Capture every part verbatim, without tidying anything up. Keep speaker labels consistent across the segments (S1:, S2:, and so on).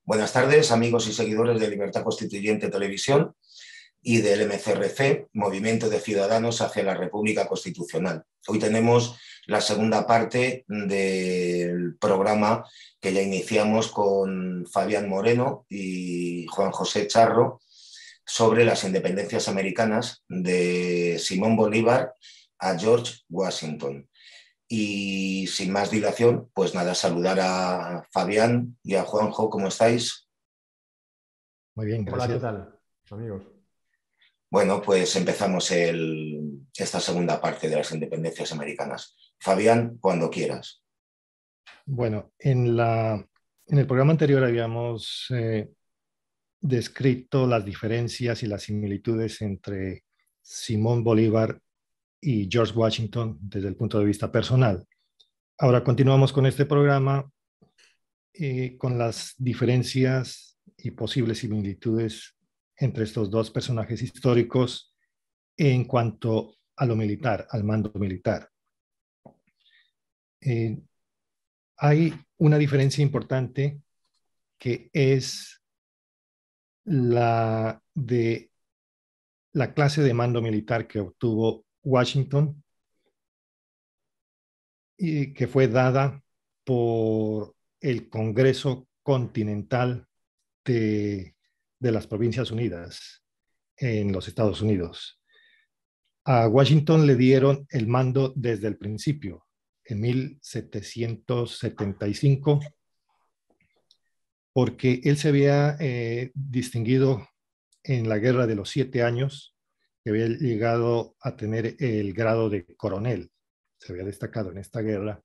S1: Buenas tardes, amigos y seguidores de Libertad Constituyente Televisión y del M C R C, Movimiento de Ciudadanos hacia la República Constitucional. Hoy tenemos la segunda parte del programa que ya iniciamos con Fabián Moreno y Juan José Charro sobre las independencias americanas de Simón Bolívar a George Washington. Y sin más dilación, pues nada, saludar a Fabián y a Juanjo. ¿Cómo estáis?
S2: Muy bien, gracias.
S3: Hola, ¿qué tal, amigos?
S1: Bueno, pues empezamos el, esta segunda parte de las independencias americanas. Fabián, cuando quieras.
S2: Bueno, en, la, en el programa anterior habíamos eh, descrito las diferencias y las similitudes entre Simón Bolívar y George Washington desde el punto de vista personal. Ahora continuamos con este programa eh, con las diferencias y posibles similitudes entre estos dos personajes históricos en cuanto a lo militar, al mando militar. Eh, hay una diferencia importante que es la de la clase de mando militar que obtuvo Washington y que fue dada por el Congreso Continental de, de las Provincias Unidas en los Estados Unidos. A Washington le dieron el mando desde el principio, en mil setecientos setenta y cinco, porque él se había eh, distinguido en la Guerra de los Siete Años, que había llegado a tener el grado de coronel, se había destacado en esta guerra,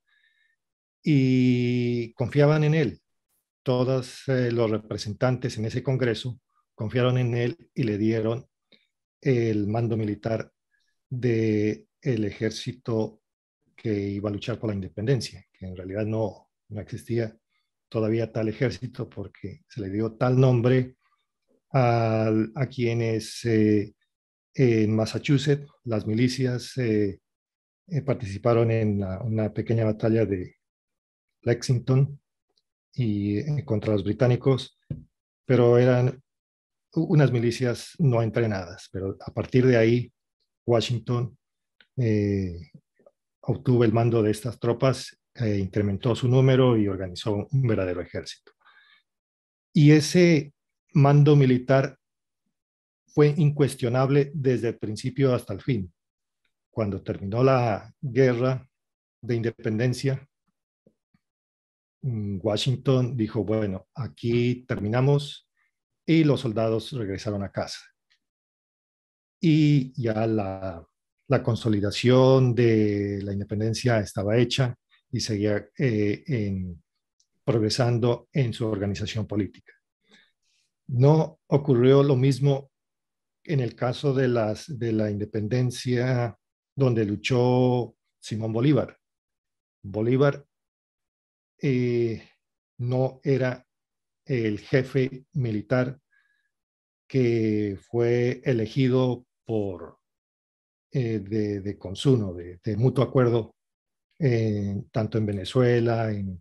S2: y confiaban en él. Todos eh, los representantes en ese Congreso confiaron en él y le dieron el mando militar del ejército que iba a luchar por la independencia, que en realidad no, no existía todavía tal ejército porque se le dio tal nombre a, a quienes eh, en Massachusetts las milicias eh, eh, participaron en la, una pequeña batalla de Lexington y eh, contra los británicos, pero eran unas milicias no entrenadas, pero a partir de ahí Washington eh, obtuvo el mando de estas tropas, eh, incrementó su número y organizó un verdadero ejército. Y ese mando militar fue incuestionable desde el principio hasta el fin. Cuando terminó la guerra de independencia, Washington dijo, bueno, aquí terminamos, y los soldados regresaron a casa. Y ya la, la consolidación de la independencia estaba hecha y seguía eh, en, progresando en su organización política. No ocurrió lo mismo en el caso de, las, de la independencia donde luchó Simón Bolívar. Bolívar eh, no era el jefe militar que fue elegido por eh, de, de consuno, de, de mutuo acuerdo, eh, tanto en Venezuela, en,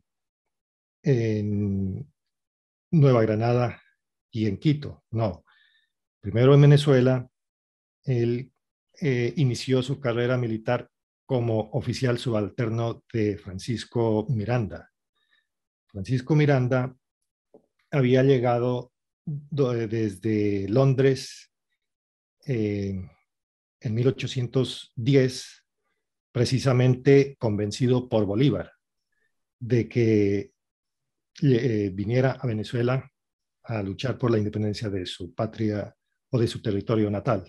S2: en Nueva Granada y en Quito. No, primero en Venezuela, él eh, inició su carrera militar como oficial subalterno de Francisco Miranda. Francisco Miranda había llegado desde Londres eh, en mil ochocientos diez, precisamente convencido por Bolívar de que eh, viniera a Venezuela a luchar por la independencia de su patria o de su territorio natal.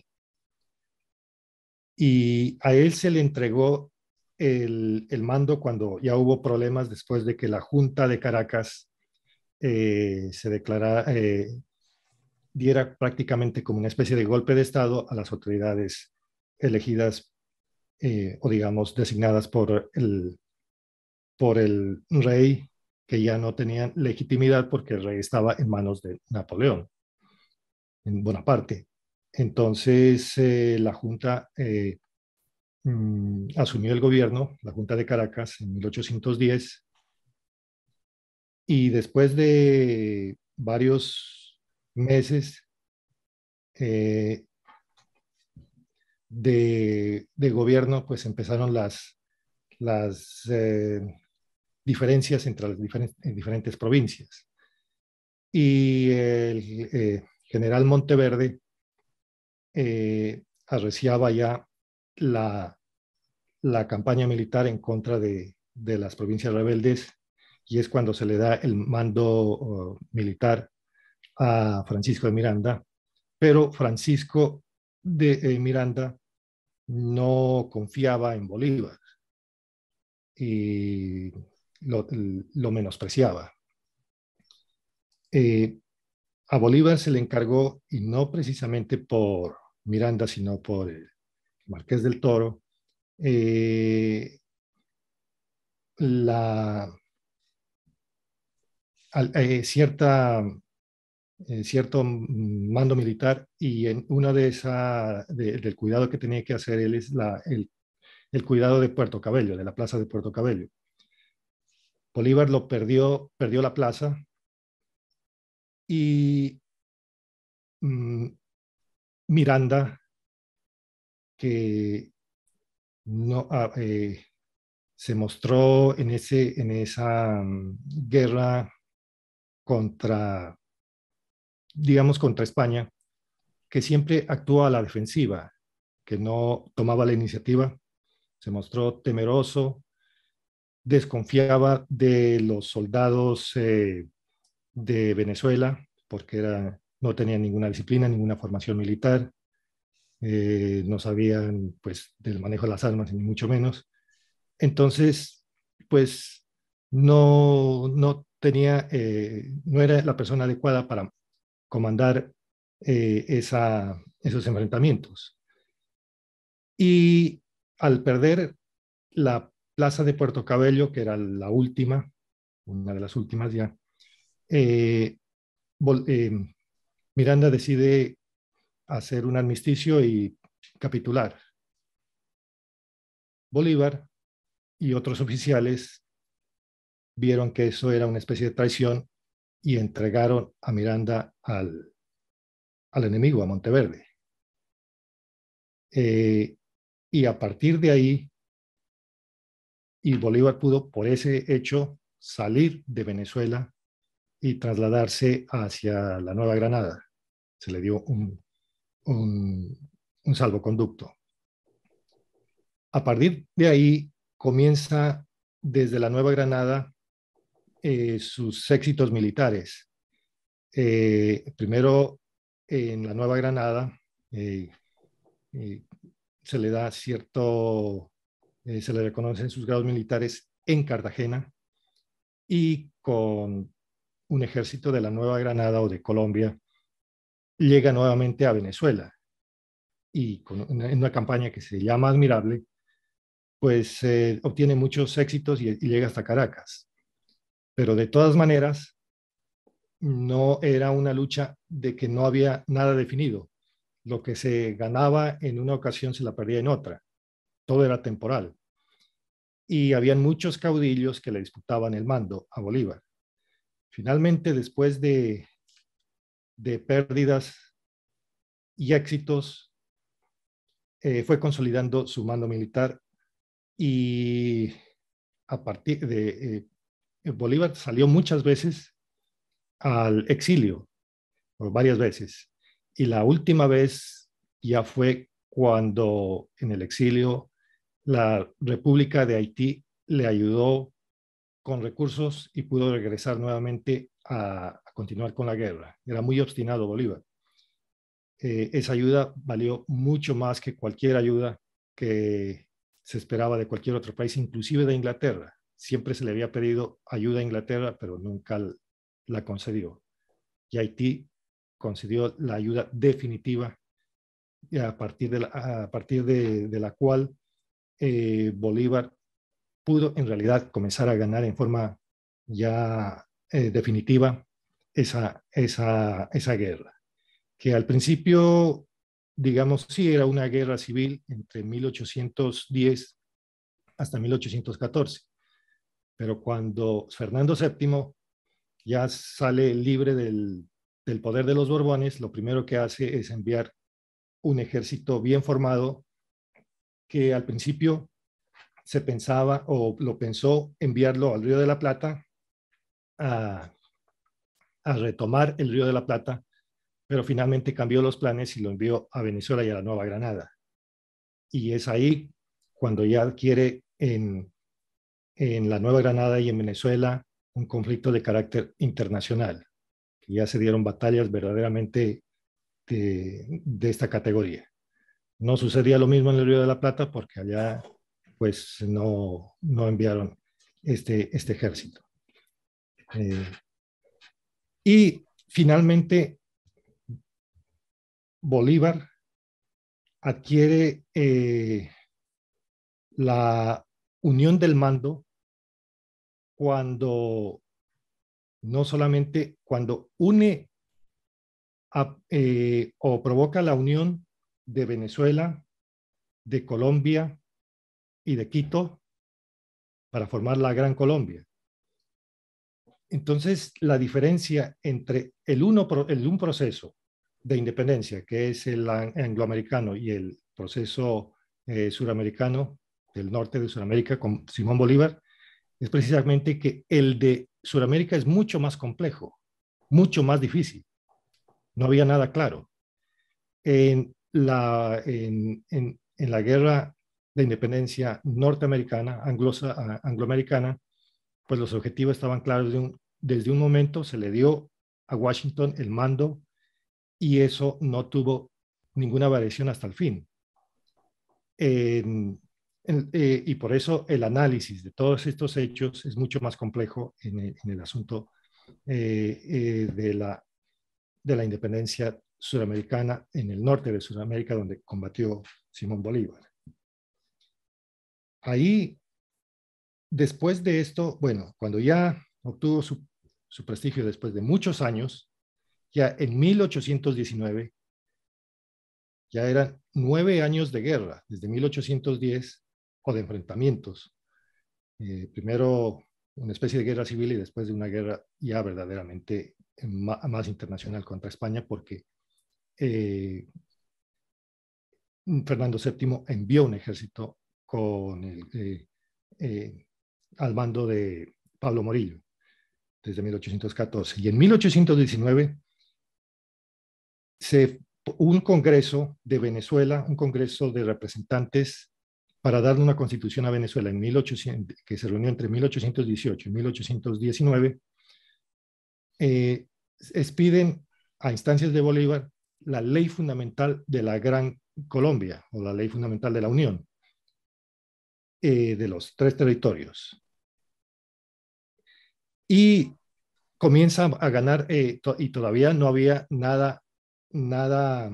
S2: Y a él se le entregó el, el mando cuando ya hubo problemas después de que la Junta de Caracas eh, se declarara, eh, diera prácticamente como una especie de golpe de Estado a las autoridades elegidas eh, o digamos designadas por el, por el rey, que ya no tenían legitimidad porque el rey estaba en manos de Napoleón, en Bonaparte. Entonces eh, la Junta eh, mm, asumió el gobierno, la Junta de Caracas, en mil ochocientos diez, y después de varios meses eh, de, de gobierno, pues empezaron las, las eh, diferencias entre las diferentes, diferentes provincias. Y el eh, general Monteverde eh, arreciaba ya la, la campaña militar en contra de, de las provincias rebeldes, y es cuando se le da el mando uh, militar a Francisco de Miranda, pero Francisco de eh, Miranda no confiaba en Bolívar y lo, lo menospreciaba. Eh, a Bolívar se le encargó, y no precisamente por Miranda, sino por el Marqués del Toro, eh, la, eh, cierta, eh, cierto mando militar, y en una de esa, de, del cuidado que tenía que hacer él es la, el, el cuidado de Puerto Cabello, de la plaza de Puerto Cabello. Bolívar lo perdió, perdió la plaza, y mmm, Miranda, que no, ah, eh, se mostró en, ese, en esa um, guerra contra, digamos, contra España, que siempre actuó a la defensiva, que no tomaba la iniciativa, se mostró temeroso, desconfiaba de los soldados eh, de Venezuela, porque era, no tenían ninguna disciplina, ninguna formación militar, eh, no sabían pues del manejo de las armas, ni mucho menos. Entonces, pues no, no tenía, eh, no era la persona adecuada para comandar eh, esa, esos enfrentamientos. Y al perder la plaza de Puerto Cabello, que era la última, una de las últimas ya, eh, eh, Miranda decide hacer un armisticio y capitular. Bolívar y otros oficiales vieron que eso era una especie de traición y entregaron a Miranda al, al enemigo, a Monteverde. Eh, y a partir de ahí, y Bolívar pudo, por ese hecho, salir de Venezuela y trasladarse hacia la Nueva Granada. Se le dio un, un, un salvoconducto. A partir de ahí comienza desde la Nueva Granada eh, sus éxitos militares. Eh, primero en la Nueva Granada eh, eh, se le da cierto, eh, se le reconocen sus grados militares en Cartagena, y con un ejército de la Nueva Granada o de Colombia llega nuevamente a Venezuela, y con una, en una campaña que se llama Admirable, pues eh, obtiene muchos éxitos y, y llega hasta Caracas. Pero de todas maneras, no era una lucha de que no había nada definido. Lo que se ganaba en una ocasión se la perdía en otra. Todo era temporal. Y habían muchos caudillos que le disputaban el mando a Bolívar. Finalmente, después de, de pérdidas y éxitos, eh, fue consolidando su mando militar, y a partir de eh, Bolívar salió muchas veces al exilio, o varias veces, y la última vez ya fue cuando en el exilio la República de Haití le ayudó con recursos y pudo regresar nuevamente a, a continuar con la guerra. Era muy obstinado Bolívar. Eh, esa ayuda valió mucho más que cualquier ayuda que se esperaba de cualquier otro país, inclusive de Inglaterra. Siempre se le había pedido ayuda a Inglaterra, pero nunca la concedió. Y Haití concedió la ayuda definitiva, y a partir de la, a partir de, de la cual eh, Bolívar pudo en realidad comenzar a ganar en forma ya eh, definitiva esa, esa, esa guerra, que al principio, digamos, sí era una guerra civil entre mil ochocientos diez hasta mil ochocientos catorce, pero cuando Fernando séptimo ya sale libre del, del poder de los Borbones, lo primero que hace es enviar un ejército bien formado que al principio se pensaba o lo pensó enviarlo al Río de la Plata a, a retomar el Río de la Plata, pero finalmente cambió los planes y lo envió a Venezuela y a la Nueva Granada. Y es ahí cuando ya adquiere en, en la Nueva Granada y en Venezuela un conflicto de carácter internacional, que ya se dieron batallas verdaderamente de, de esta categoría. No sucedía lo mismo en el Río de la Plata porque allá pues no, no enviaron este, este ejército. Eh, y finalmente Bolívar adquiere eh, la unión del mando cuando no solamente cuando une a, eh, o provoca la unión de Venezuela, de Colombia y de Quito para formar la Gran Colombia. Entonces, la diferencia entre el, uno, el un proceso de independencia, que es el angloamericano, y el proceso eh, suramericano del norte de Sudamérica con Simón Bolívar, es precisamente que el de Sudamérica es mucho más complejo, mucho más difícil. No había nada claro. En la, en, en, en la guerra de independencia norteamericana, anglosa, angloamericana, pues los objetivos estaban claros. De un, desde un momento se le dio a Washington el mando y eso no tuvo ninguna variación hasta el fin. En, en, eh, y por eso el análisis de todos estos hechos es mucho más complejo en el, en el asunto eh, eh, de, la, de la independencia suramericana en el norte de Sudamérica, donde combatió Simón Bolívar. Ahí, después de esto, bueno, cuando ya obtuvo su, su prestigio después de muchos años, ya en mil ochocientos diecinueve, ya eran nueve años de guerra, desde mil ochocientos diez, o de enfrentamientos. Eh, primero una especie de guerra civil y después de una guerra ya verdaderamente más internacional contra España, porque eh, Fernando séptimo envió un ejército con el, eh, eh, al mando de Pablo Morillo desde mil ochocientos catorce. Y en mil ochocientos diecinueve se, un congreso de Venezuela, un congreso de representantes para darle una constitución a Venezuela en mil ochocientos, que se reunió entre mil ochocientos dieciocho y mil ochocientos diecinueve, eh, expiden a instancias de Bolívar la ley fundamental de la Gran Colombia o la ley fundamental de la Unión eh, de los tres territorios. Y comienza a ganar eh, to y todavía no había nada, nada,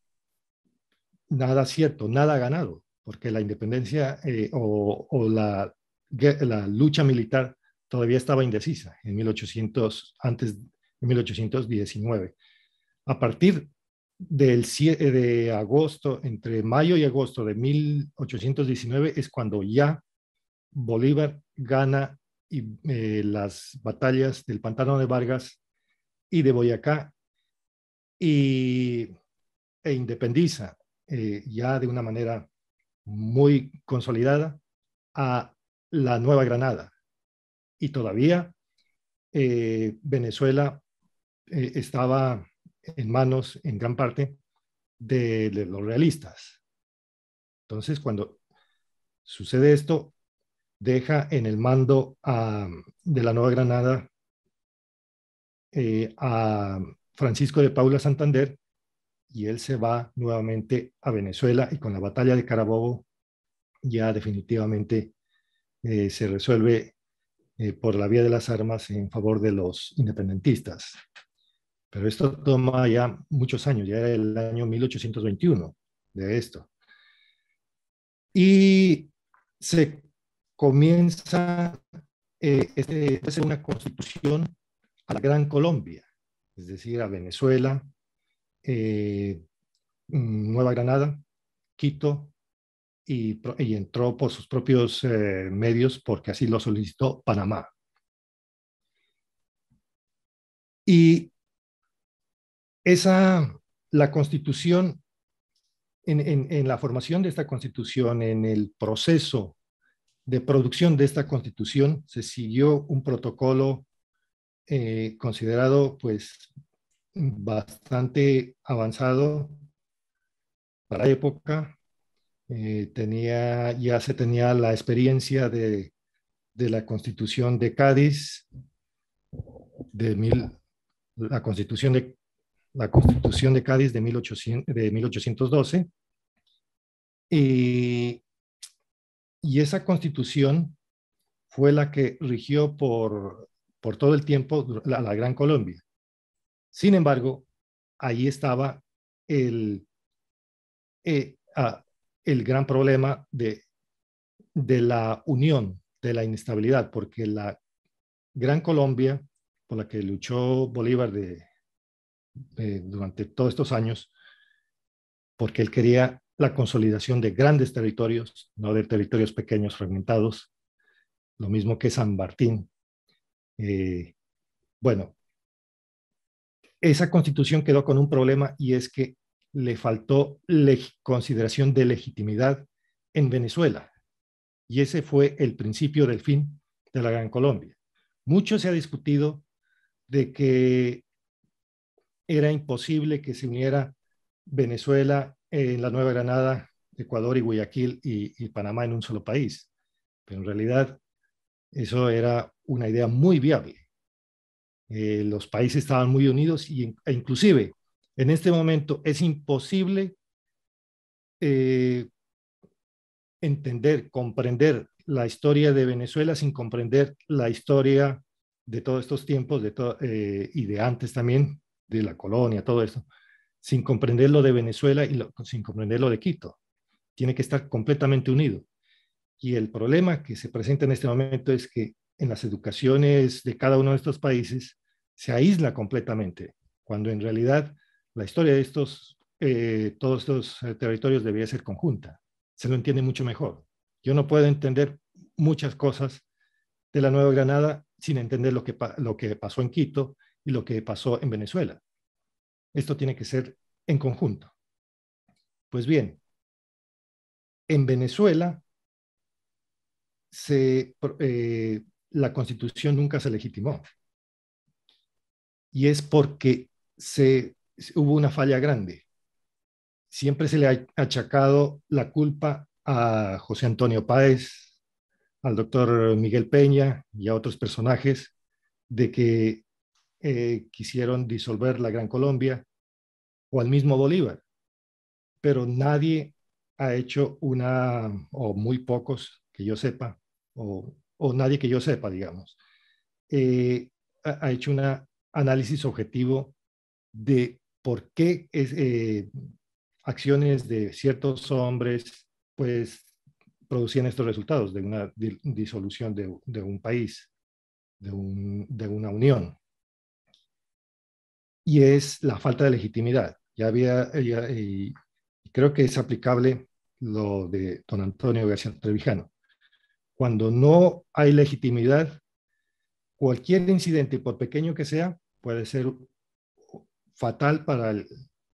S2: nada cierto, nada ganado, porque la independencia eh, o, o la, la lucha militar todavía estaba indecisa en mil ochocientos, antes de mil ochocientos diecinueve. A partir del siete de agosto, entre mayo y agosto de mil ochocientos diecinueve es cuando ya Bolívar gana y, eh, las batallas del Pantano de Vargas y de Boyacá y, e independiza eh, ya de una manera muy consolidada a la Nueva Granada. Y todavía eh, Venezuela eh, estaba en manos, en gran parte, de, de los realistas. Entonces, cuando sucede esto, deja en el mando a, de la Nueva Granada eh, a Francisco de Paula Santander y él se va nuevamente a Venezuela y con la batalla de Carabobo ya definitivamente eh, se resuelve eh, por la vía de las armas en favor de los independentistas. Pero esto toma ya muchos años, ya era el año mil ochocientos veintiuno de esto. Y se comienza eh, este, a hacer una constitución a la Gran Colombia, es decir, a Venezuela, eh, Nueva Granada, Quito, y, y entró por sus propios eh, medios porque así lo solicitó Panamá. Y esa, la constitución, en, en, en la formación de esta constitución, en el proceso de producción de esta constitución, se siguió un protocolo eh, considerado pues bastante avanzado para la época. Eh, tenía, ya se tenía la experiencia de, de la Constitución de Cádiz, de mil, la Constitución de, la Constitución de Cádiz de, mil ochocientos, de mil ochocientos doce, y, y esa Constitución fue la que rigió por, por todo el tiempo la, la Gran Colombia. Sin embargo, ahí estaba el, eh, ah, el gran problema de, de la unión, de la inestabilidad, porque la Gran Colombia, por la que luchó Bolívar de, de, durante todos estos años, porque él quería la consolidación de grandes territorios, no de territorios pequeños fragmentados, lo mismo que San Martín. Eh, bueno, esa constitución quedó con un problema, y es que le faltó consideración de legitimidad en Venezuela. Y ese fue el principio del fin de la Gran Colombia. Mucho se ha discutido de que era imposible que se uniera Venezuela en la Nueva Granada, Ecuador y Guayaquil y, y Panamá en un solo país. Pero en realidad eso era una idea muy viable. Eh, los países estaban muy unidos, y, e inclusive en este momento es imposible eh, entender, comprender la historia de Venezuela sin comprender la historia de todos estos tiempos de to eh, y de antes también, de la colonia, todo esto, sin comprender lo de Venezuela y lo, sin comprender lo de Quito. Tiene que estar completamente unido. Y el problema que se presenta en este momento es que en las educaciones de cada uno de estos países se aísla completamente, cuando en realidad la historia de estos, eh, todos estos eh, territorios debería ser conjunta. Se lo entiende mucho mejor. Yo no puedo entender muchas cosas de la Nueva Granada sin entender lo que, lo que pasó en Quito y lo que pasó en Venezuela. Esto tiene que ser en conjunto. Pues bien, en Venezuela se, eh, la Constitución nunca se legitimó. Y es porque se, hubo una falla grande. Siempre se le ha achacado la culpa a José Antonio Páez, al doctor Miguel Peña y a otros personajes de que eh, quisieron disolver la Gran Colombia, o al mismo Bolívar. Pero nadie ha hecho una, o muy pocos que yo sepa, o, o nadie que yo sepa, digamos, eh, ha, ha hecho un análisis objetivo de por qué es, eh, acciones de ciertos hombres pues producían estos resultados de una disolución de, de un país, de, un, de una unión. Y es la falta de legitimidad. Ya había, ya, y creo que es aplicable lo de don Antonio García Trevijano. Cuando no hay legitimidad, cualquier incidente, por pequeño que sea, puede ser fatal para, el,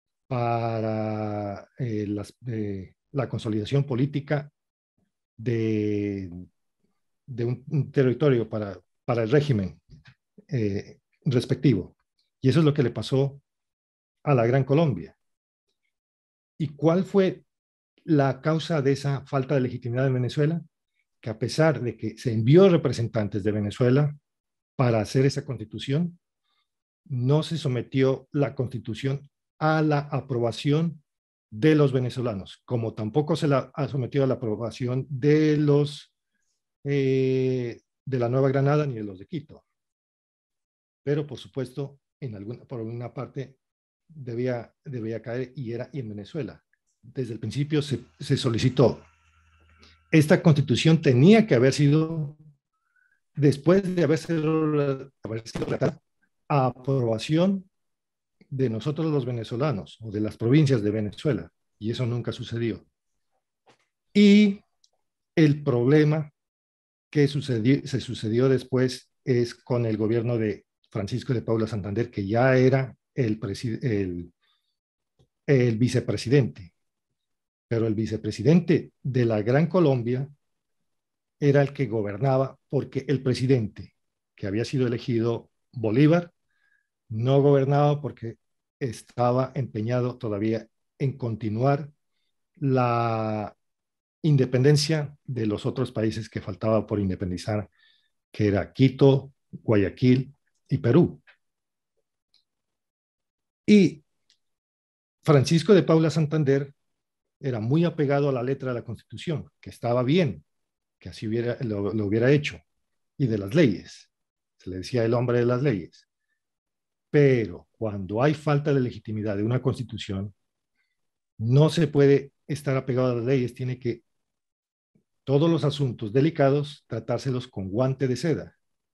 S2: para eh, las, eh, la consolidación política de, de un, un, territorio para, para el régimen eh, respectivo. Y eso es lo que le pasó a la Gran Colombia. ¿Y cuál fue la causa de esa falta de legitimidad en Venezuela? Que a pesar de que se envió representantes de Venezuela para hacer esa constitución, no se sometió la constitución a la aprobación de los venezolanos, como tampoco se la ha sometido a la aprobación de los eh, de la Nueva Granada ni de los de Quito. Pero por supuesto, en alguna, por alguna parte debía, debía caer, y era y en Venezuela. Desde el principio se, se solicitó. Esta constitución tenía que haber sido, después de haber sido, haber sido tratada, a aprobación de nosotros los venezolanos o de las provincias de Venezuela, y eso nunca sucedió. Y el problema que sucedió, se sucedió después es con el gobierno de Francisco de Paula Santander, que ya era el, el, el vicepresidente, pero el vicepresidente de la Gran Colombia era el que gobernaba, porque el presidente que había sido elegido, Bolívar, no gobernaba porque estaba empeñado todavía en continuar la independencia de los otros países que faltaba por independizar, que era Quito, Guayaquil y Perú. Y Francisco de Paula Santander era muy apegado a la letra de la Constitución, que estaba bien, que así hubiera, lo, lo hubiera hecho, y de las leyes. Se le decía el hombre de las leyes. Pero cuando hay falta de legitimidad de una Constitución, no se puede estar apegado a las leyes, tiene que todos los asuntos delicados tratárselos con guante de seda.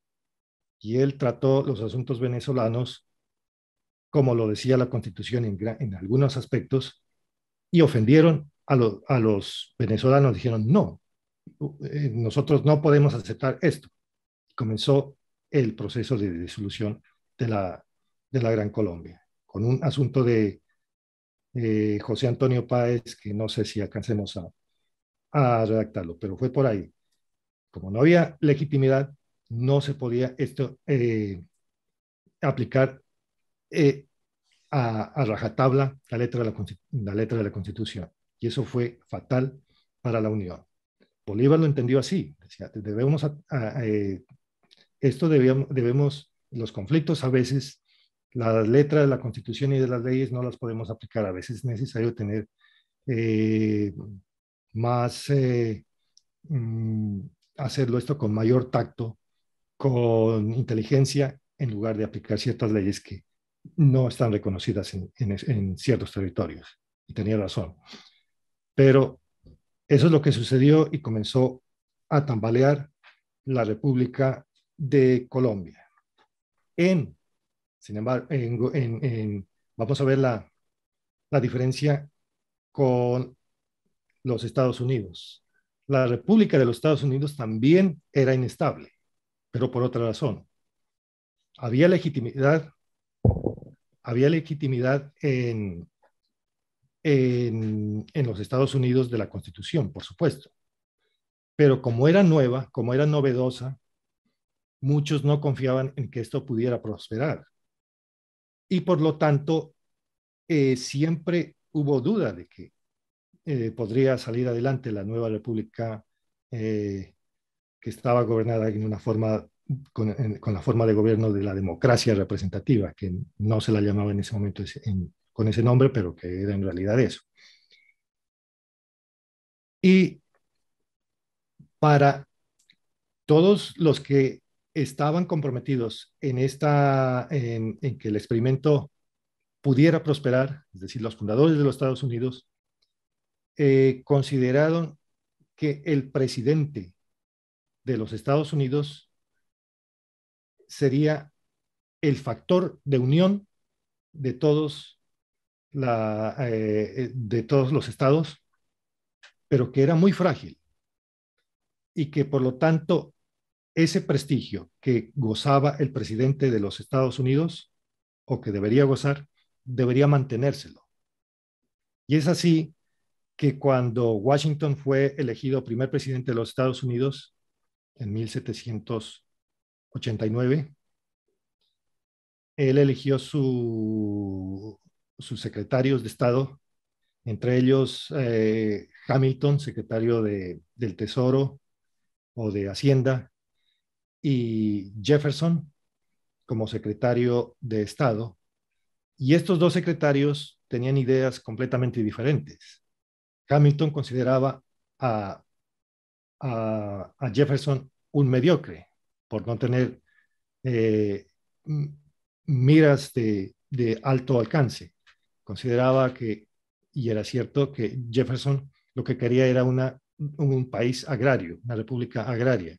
S2: Y él trató los asuntos venezolanos, como lo decía la Constitución en, en algunos aspectos, y ofendieron a, lo, a los venezolanos. Dijeron, no, eh, nosotros no podemos aceptar esto. Comenzó el proceso de disolución de la, de la Gran Colombia, con un asunto de eh, José Antonio Páez, que no sé si alcancemos a, a redactarlo, pero fue por ahí. Como no había legitimidad, no se podía esto eh, aplicar eh, a, a, rajatabla la letra, de la, la letra de la Constitución. Y eso fue fatal para la Unión. Bolívar lo entendió así. Decía, debemos, a, a, eh, esto debíamos, debemos, los conflictos a veces, la letra de la Constitución y de las leyes no las podemos aplicar. A veces es necesario tener eh, más, eh, mm, hacerlo esto con mayor tacto, con inteligencia, en lugar de aplicar ciertas leyes que no están reconocidas en, en, en ciertos territorios. Y tenía razón. Pero eso es lo que sucedió y comenzó a tambalear la República de Colombia. En, sin embargo, en, en, en, vamos a ver la, la diferencia con los Estados Unidos. La República de los Estados Unidos también era inestable, pero por otra razón. Había legitimidad, había legitimidad en, en, en los Estados Unidos de la Constitución, por supuesto. Pero como era nueva, como era novedosa, muchos no confiaban en que esto pudiera prosperar. Y por lo tanto, eh, siempre hubo duda de que eh, podría salir adelante la nueva república eh, que estaba gobernada en una forma, con, en, con la forma de gobierno de la democracia representativa, que no se la llamaba en ese momento ese, en, con ese nombre, pero que era en realidad eso. Y para todos los que estaban comprometidos en, esta, en, en que el experimento pudiera prosperar, es decir, los fundadores de los Estados Unidos, eh, consideraron que el presidente de los Estados Unidos sería el factor de unión de todos, la, eh, de todos los estados, pero que era muy frágil y que por lo tanto ese prestigio que gozaba el presidente de los Estados Unidos o que debería gozar, debería mantenérselo. Y es así que cuando Washington fue elegido primer presidente de los Estados Unidos en mil setecientos ochenta y nueve, él eligió su, sus secretarios de Estado, entre ellos eh, Hamilton, secretario de, del Tesoro o de Hacienda, y Jefferson como secretario de Estado. Y estos dos secretarios tenían ideas completamente diferentes. Hamilton consideraba a, a, a Jefferson un mediocre por no tener eh, miras de, de alto alcance. Consideraba que, y era cierto, que Jefferson lo que quería era una, un país agrario, una república agraria.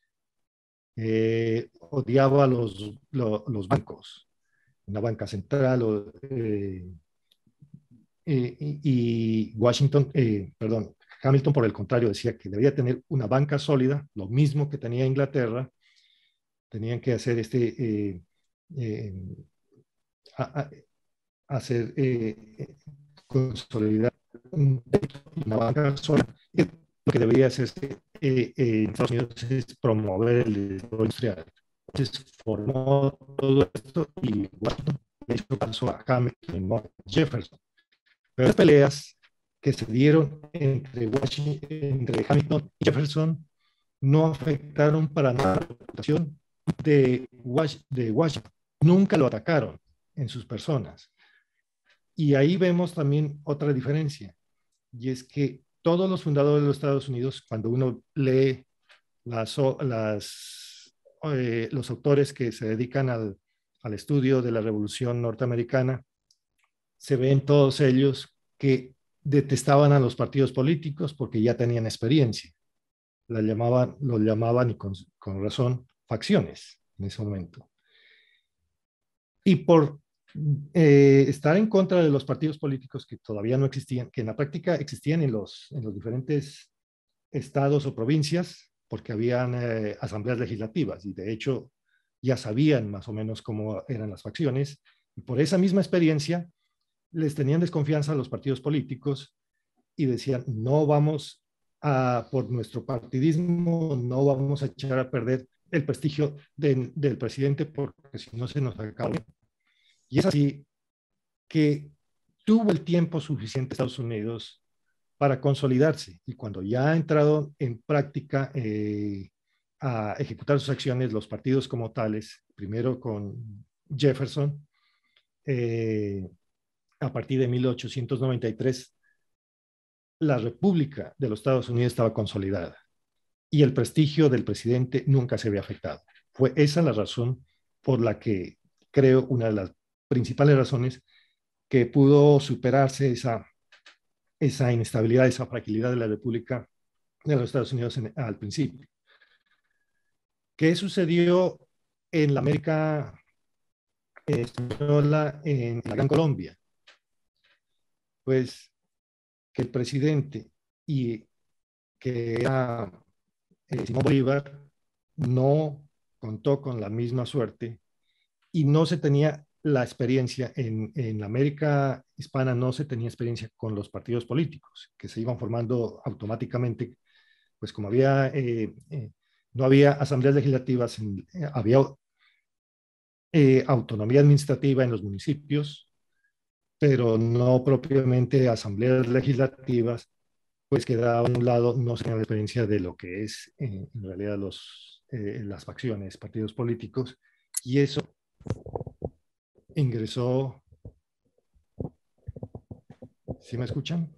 S2: Eh, odiaba los, los, los bancos, una banca central, o, eh, eh, y Washington, eh, perdón, Hamilton por el contrario decía que debía tener una banca sólida, lo mismo que tenía Inglaterra, tenían que hacer este, eh, eh, a, a, hacer eh, consolidar una banca sola. Lo que debería hacerse eh, eh, en Estados Unidos es promover el desarrollo industrial. Entonces formó todo esto y Washington le hizo caso a Hamilton, no a Jefferson. Pero las peleas que se dieron entre, Washington, entre Hamilton y Jefferson no afectaron para nada la reputación de, Was de Washington. Nunca lo atacaron en sus personas. Y ahí vemos también otra diferencia, y es que todos los fundadores de los Estados Unidos, cuando uno lee las, las, eh, los autores que se dedican al, al estudio de la Revolución Norteamericana, se ven todos ellos que detestaban a los partidos políticos porque ya tenían experiencia. La llamaban, lo llamaban, y con, con razón, facciones en ese momento. Y por eh, estar en contra de los partidos políticos que todavía no existían, que en la práctica existían en los, en los diferentes estados o provincias, porque habían eh, asambleas legislativas y de hecho ya sabían más o menos cómo eran las facciones. Y por esa misma experiencia les tenían desconfianza a los partidos políticos y decían, no vamos a, por nuestro partidismo, no vamos a echar a perder el prestigio de, del presidente porque si no se nos acaba. Y es así que tuvo el tiempo suficiente Estados Unidos para consolidarse y cuando ya ha entrado en práctica eh, a ejecutar sus acciones, los partidos como tales, primero con Jefferson, eh, a partir de mil ochocientos noventa y tres, la República de los Estados Unidos estaba consolidada y el prestigio del presidente nunca se había afectado. Fue esa la razón por la que creo una de las principales razones que pudo superarse esa, esa inestabilidad, esa fragilidad de la República de los Estados Unidos en, al principio. ¿Qué sucedió en la América española, en la Gran Colombia? Pues que el presidente y que era eh, Simón Bolívar no contó con la misma suerte y no se tenía la experiencia en, en la América hispana, no se tenía experiencia con los partidos políticos que se iban formando automáticamente, pues como había, eh, eh, no había asambleas legislativas, en, eh, había eh, autonomía administrativa en los municipios, pero no propiamente asambleas legislativas, pues quedaba a un lado, no se tenía la experiencia de lo que es eh, en realidad los, eh, las facciones, partidos políticos, y eso ingresó. ¿Sí me escuchan?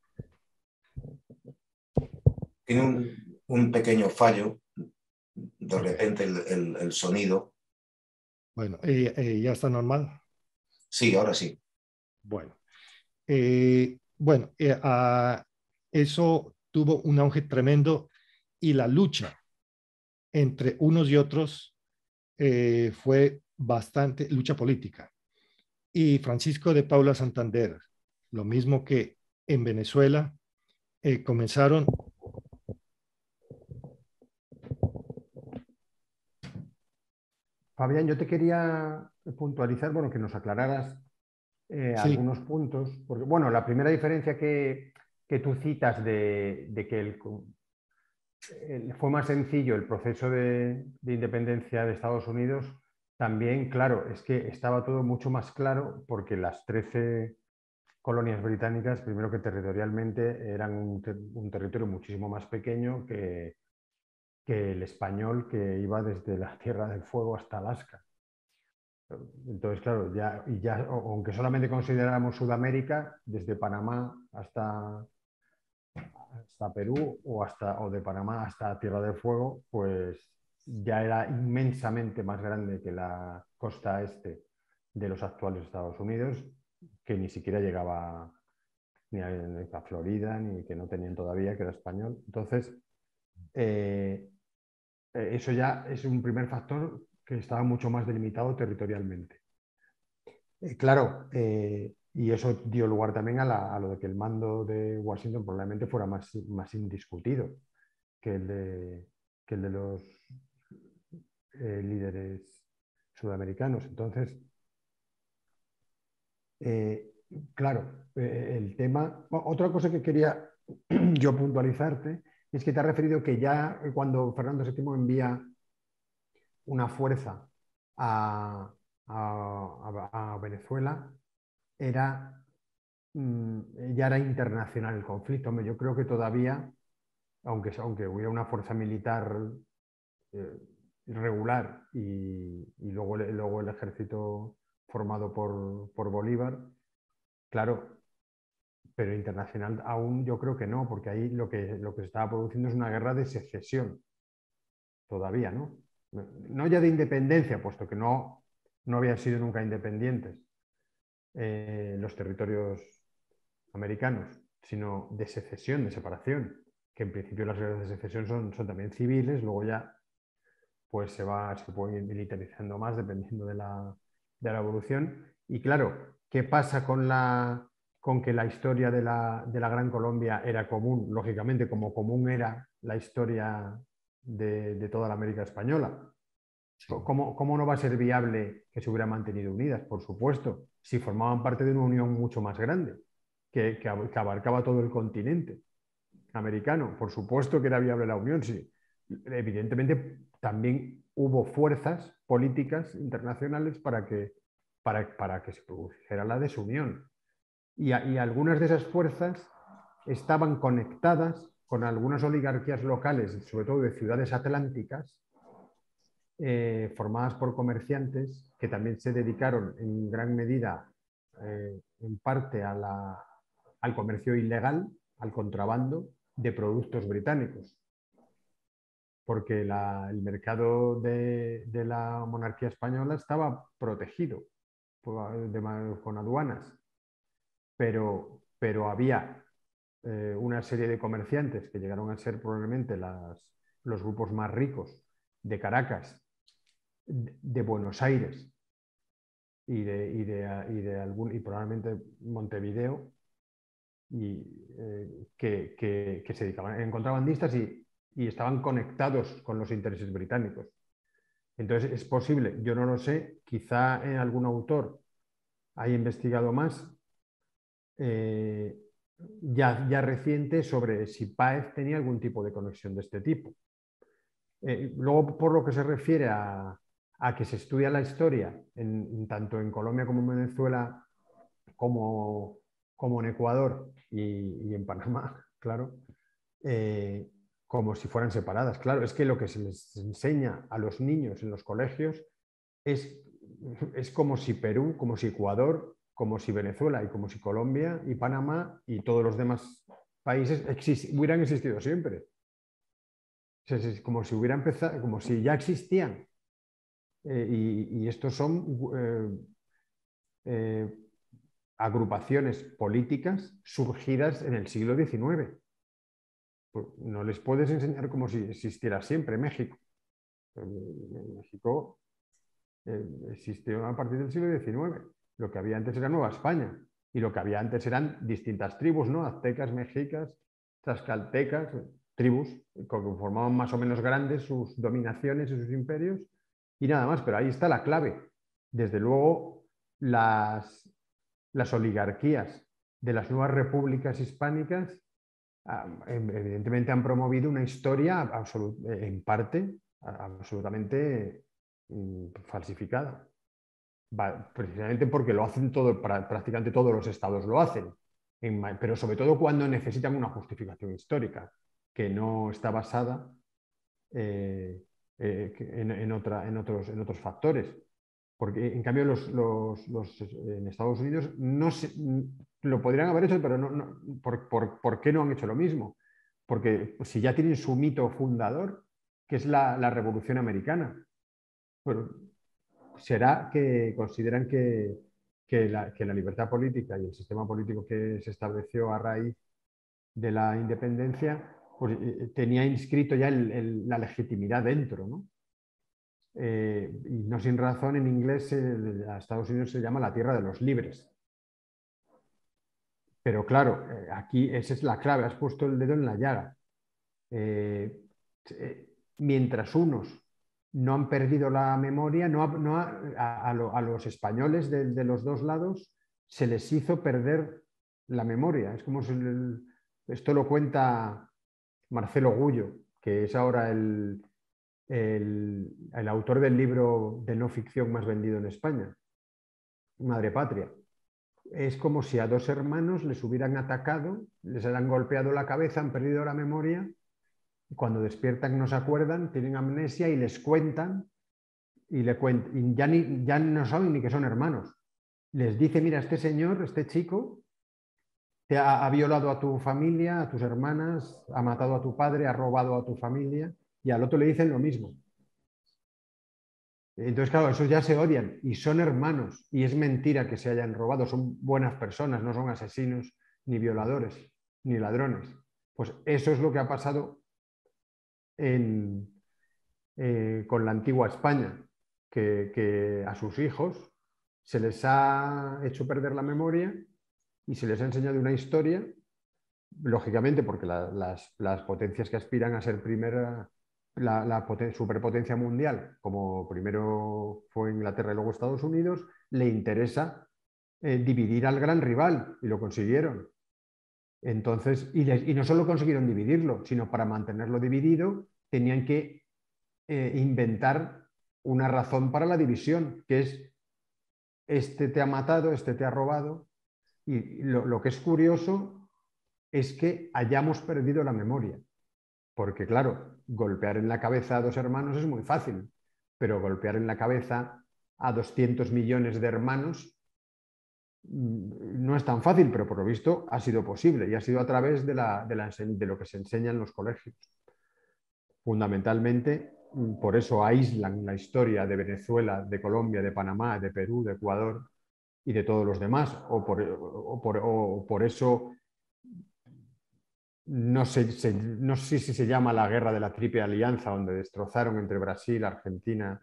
S1: Tiene un, un pequeño fallo, de
S2: Ok.
S1: repente el, el, el sonido.
S2: Bueno, eh, eh, ya está normal.
S1: Sí, ahora sí.
S2: Bueno, eh, bueno, eh, a, eso tuvo un auge tremendo y la lucha entre unos y otros eh, fue bastante lucha política. Y Francisco de Paula Santander, lo mismo que en Venezuela, eh, comenzaron.
S3: Fabián, yo te quería puntualizar, bueno, que nos aclararas eh,
S2: Sí,
S3: algunos puntos, porque, bueno, la primera diferencia que, que tú citas de, de que el, el, fue más sencillo el proceso de, de independencia de Estados Unidos, también, claro, es que estaba todo mucho más claro porque las trece colonias británicas, primero que territorialmente, eran un, ter un territorio muchísimo más pequeño que, que el español que iba desde la Tierra del Fuego hasta Alaska. Entonces, claro, ya, y ya, aunque solamente consideráramos Sudamérica, desde Panamá hasta, hasta Perú o, hasta, o de Panamá hasta Tierra del Fuego, pues ya era inmensamente más grande que la costa este de los actuales Estados Unidos, que ni siquiera llegaba ni a, ni a Florida, ni que no tenían todavía, que era español. Entonces, eh, eso ya es un primer factor que estaba mucho más delimitado territorialmente. Eh, claro, eh, y eso dio lugar también a, la, a, lo de que el mando de Washington probablemente fuera más, más indiscutido que el de, que el de los eh, líderes sudamericanos. Entonces, eh, claro, eh, el tema... Otra cosa que quería yo puntualizarte es que te has referido que ya cuando Fernando séptimo envía una fuerza a, a, a Venezuela, era, ya era internacional el conflicto. Hombre, yo creo que todavía, aunque, aunque hubiera una fuerza militar eh, regular y, y luego, luego el ejército formado por, por Bolívar, claro, pero internacional aún yo creo que no, porque ahí lo que, lo que se estaba produciendo es una guerra de secesión, todavía, ¿no? No ya de independencia, puesto que no, no habían sido nunca independientes eh, los territorios americanos, sino de secesión, de separación, que en principio las guerras de secesión son, son también civiles, luego ya pues se va, se puede ir militarizando más dependiendo de la, de la evolución. Y claro, ¿qué pasa con, la, con que la historia de la, de la Gran Colombia era común? Lógicamente, como común era la historia de, de toda la América española.
S2: Sí.
S3: ¿Cómo, ¿Cómo no va a ser viable que se hubieran mantenido unidas? Por supuesto, si formaban parte de una unión mucho más grande, que, que, que abarcaba todo el continente americano. Por supuesto que era viable la unión, sí. Evidentemente también hubo fuerzas políticas internacionales para que, para, para que se produjera la desunión. Y, a, y algunas de esas fuerzas estaban conectadas con algunas oligarquías locales, sobre todo de ciudades atlánticas, eh, formadas por comerciantes que también se dedicaron en gran medida, eh, en parte, a la, al comercio ilegal, al contrabando de productos británicos. Porque la, el mercado de, de la monarquía española estaba protegido por, de, con aduanas, pero, pero había eh, una serie de comerciantes que llegaron a ser probablemente las, los grupos más ricos de Caracas, de, de Buenos Aires y, de, y, de, y, de algún, y probablemente Montevideo, y, eh, que, que, que se dedicaban, eran contrabandistas y, y estaban conectados con los intereses británicos. Entonces es posible, yo no lo sé, quizá en algún autor haya investigado más eh, ya, ya reciente sobre si Páez tenía algún tipo de conexión de este tipo. Eh, luego, por lo que se refiere a, a que se estudia la historia, en, tanto en Colombia como en Venezuela, como, como en Ecuador y, y en Panamá, claro, eh, como si fueran separadas. Claro, es que lo que se les enseña a los niños en los colegios es, es como si Perú, como si Ecuador, como si Venezuela y como si Colombia y Panamá y todos los demás países exist hubieran existido siempre. O sea, es como si hubiera empezado, como si ya existían. Eh, y, y estos son eh, eh, agrupaciones políticas surgidas en el siglo diecinueve. Pues no les puedes enseñar como si existiera siempre México. México eh, existió a partir del siglo diecinueve. Lo que había antes era Nueva España. Y lo que había antes eran distintas tribus, ¿no? Aztecas, mexicas, tlaxcaltecas, tribus que formaban más o menos grandes sus dominaciones y sus imperios. Y nada más, pero ahí está la clave. Desde luego, las, las oligarquías de las nuevas repúblicas hispánicas evidentemente han promovido una historia en parte absolutamente falsificada. Precisamente porque lo hacen todo, prácticamente todos los estados lo hacen, pero sobre todo cuando necesitan una justificación histórica que no está basada eh, eh, en, en, otra, en, otros, en otros factores. Porque en cambio los, los, los en Estados Unidos no se, lo podrían haber hecho, pero no, no, ¿por, por, ¿por qué no han hecho lo mismo? Porque si ya tienen su mito fundador, que es la, la Revolución Americana, bueno, será que consideran que, que, la, que la libertad política y el sistema político que se estableció a raíz de la independencia pues, tenía inscrito ya el, el, la legitimidad dentro, ¿no? Eh, y no sin razón en inglés eh, a Estados Unidos se llama la tierra de los libres. Pero claro, eh, aquí esa es la clave, has puesto el dedo en la llaga. Eh, eh, mientras unos no han perdido la memoria, no, ha, no ha, a, a, lo, a, los españoles de, de los dos lados se les hizo perder la memoria. Es como si el, esto lo cuenta Marcelo Gullo, que es ahora el, el, el autor del libro de no ficción más vendido en España, Madre Patria. Es como si a dos hermanos les hubieran atacado, les han golpeado la cabeza, han perdido la memoria, y cuando despiertan no se acuerdan, tienen amnesia y les cuentan, y, le cuent y ya, ni, ya no saben ni que son hermanos. Les dice, mira, este señor, este chico, te ha, ha violado a tu familia, a tus hermanas, ha matado a tu padre, ha robado a tu familia, y al otro le dicen lo mismo. Entonces, claro, esos ya se odian y son hermanos, y es mentira que se hayan robado, son buenas personas, no son asesinos, ni violadores, ni ladrones. Pues eso es lo que ha pasado en, eh, con la antigua España, que, que a sus hijos se les ha hecho perder la memoria y se les ha enseñado una historia, lógicamente porque la, las, las potencias que aspiran a ser primera, la, la superpotencia mundial, como primero fue Inglaterra y luego Estados Unidos, le interesa eh, dividir al gran rival, y lo consiguieron. Entonces, y, les, y no solo consiguieron dividirlo, sino para mantenerlo dividido tenían que eh, inventar una razón para la división, que es este te ha matado, este te ha robado. Y lo, lo que es curioso es que hayamos perdido la memoria, porque claro, golpear en la cabeza a dos hermanos es muy fácil, pero golpear en la cabeza a doscientos millones de hermanos no es tan fácil, pero por lo visto ha sido posible, y ha sido a través de, la, de, la, de lo que se enseña en los colegios. Fundamentalmente, por eso aíslan la historia de Venezuela, de Colombia, de Panamá, de Perú, de Ecuador y de todos los demás, o por, o por, o por eso no sé, se, no sé si se llama la guerra de la Triple Alianza, donde destrozaron entre Brasil, Argentina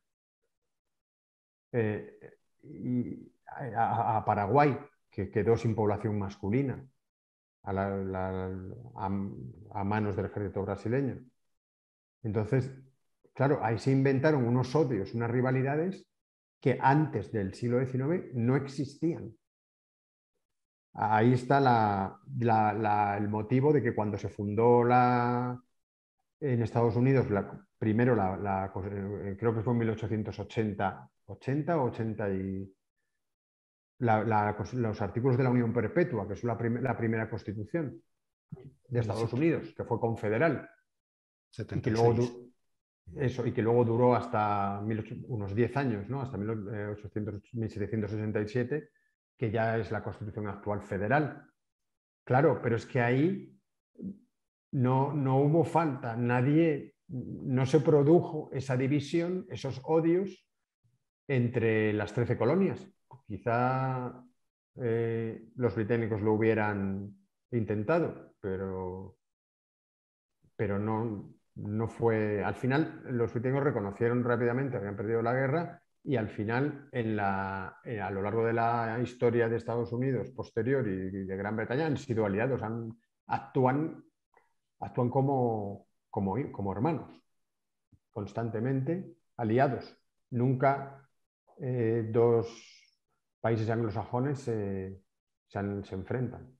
S3: eh, y a, a Paraguay, que quedó sin población masculina a, la, la, a, a manos del ejército brasileño. Entonces, claro, ahí se inventaron unos odios, unas rivalidades que antes del siglo diecinueve no existían. Ahí está la, la, la, el motivo de que cuando se fundó la, en Estados Unidos, la, primero, la, la, creo que fue en mil ochocientos ochenta, ochenta o ochenta y... La, la, los artículos de la Unión Perpetua, que es la, prim la primera constitución de Estados Unidos, que fue confederal.
S2: setenta y seis.
S3: Y que luego, eso, y que luego duró hasta mil, unos diez años, ¿no? Hasta mil setecientos sesenta y siete, que ya es la constitución actual federal. Claro, pero es que ahí no, no hubo falta, nadie, no se produjo esa división, esos odios entre las trece colonias. Quizá eh, los británicos lo hubieran intentado, pero, pero no, no fue... Al final los británicos reconocieron rápidamente que habían perdido la guerra, y al final, en la, eh, a lo largo de la historia de Estados Unidos posterior y de Gran Bretaña, han sido aliados, han, actúan, actúan como, como, como hermanos, constantemente aliados. Nunca eh, dos países anglosajones se, se, se enfrentan.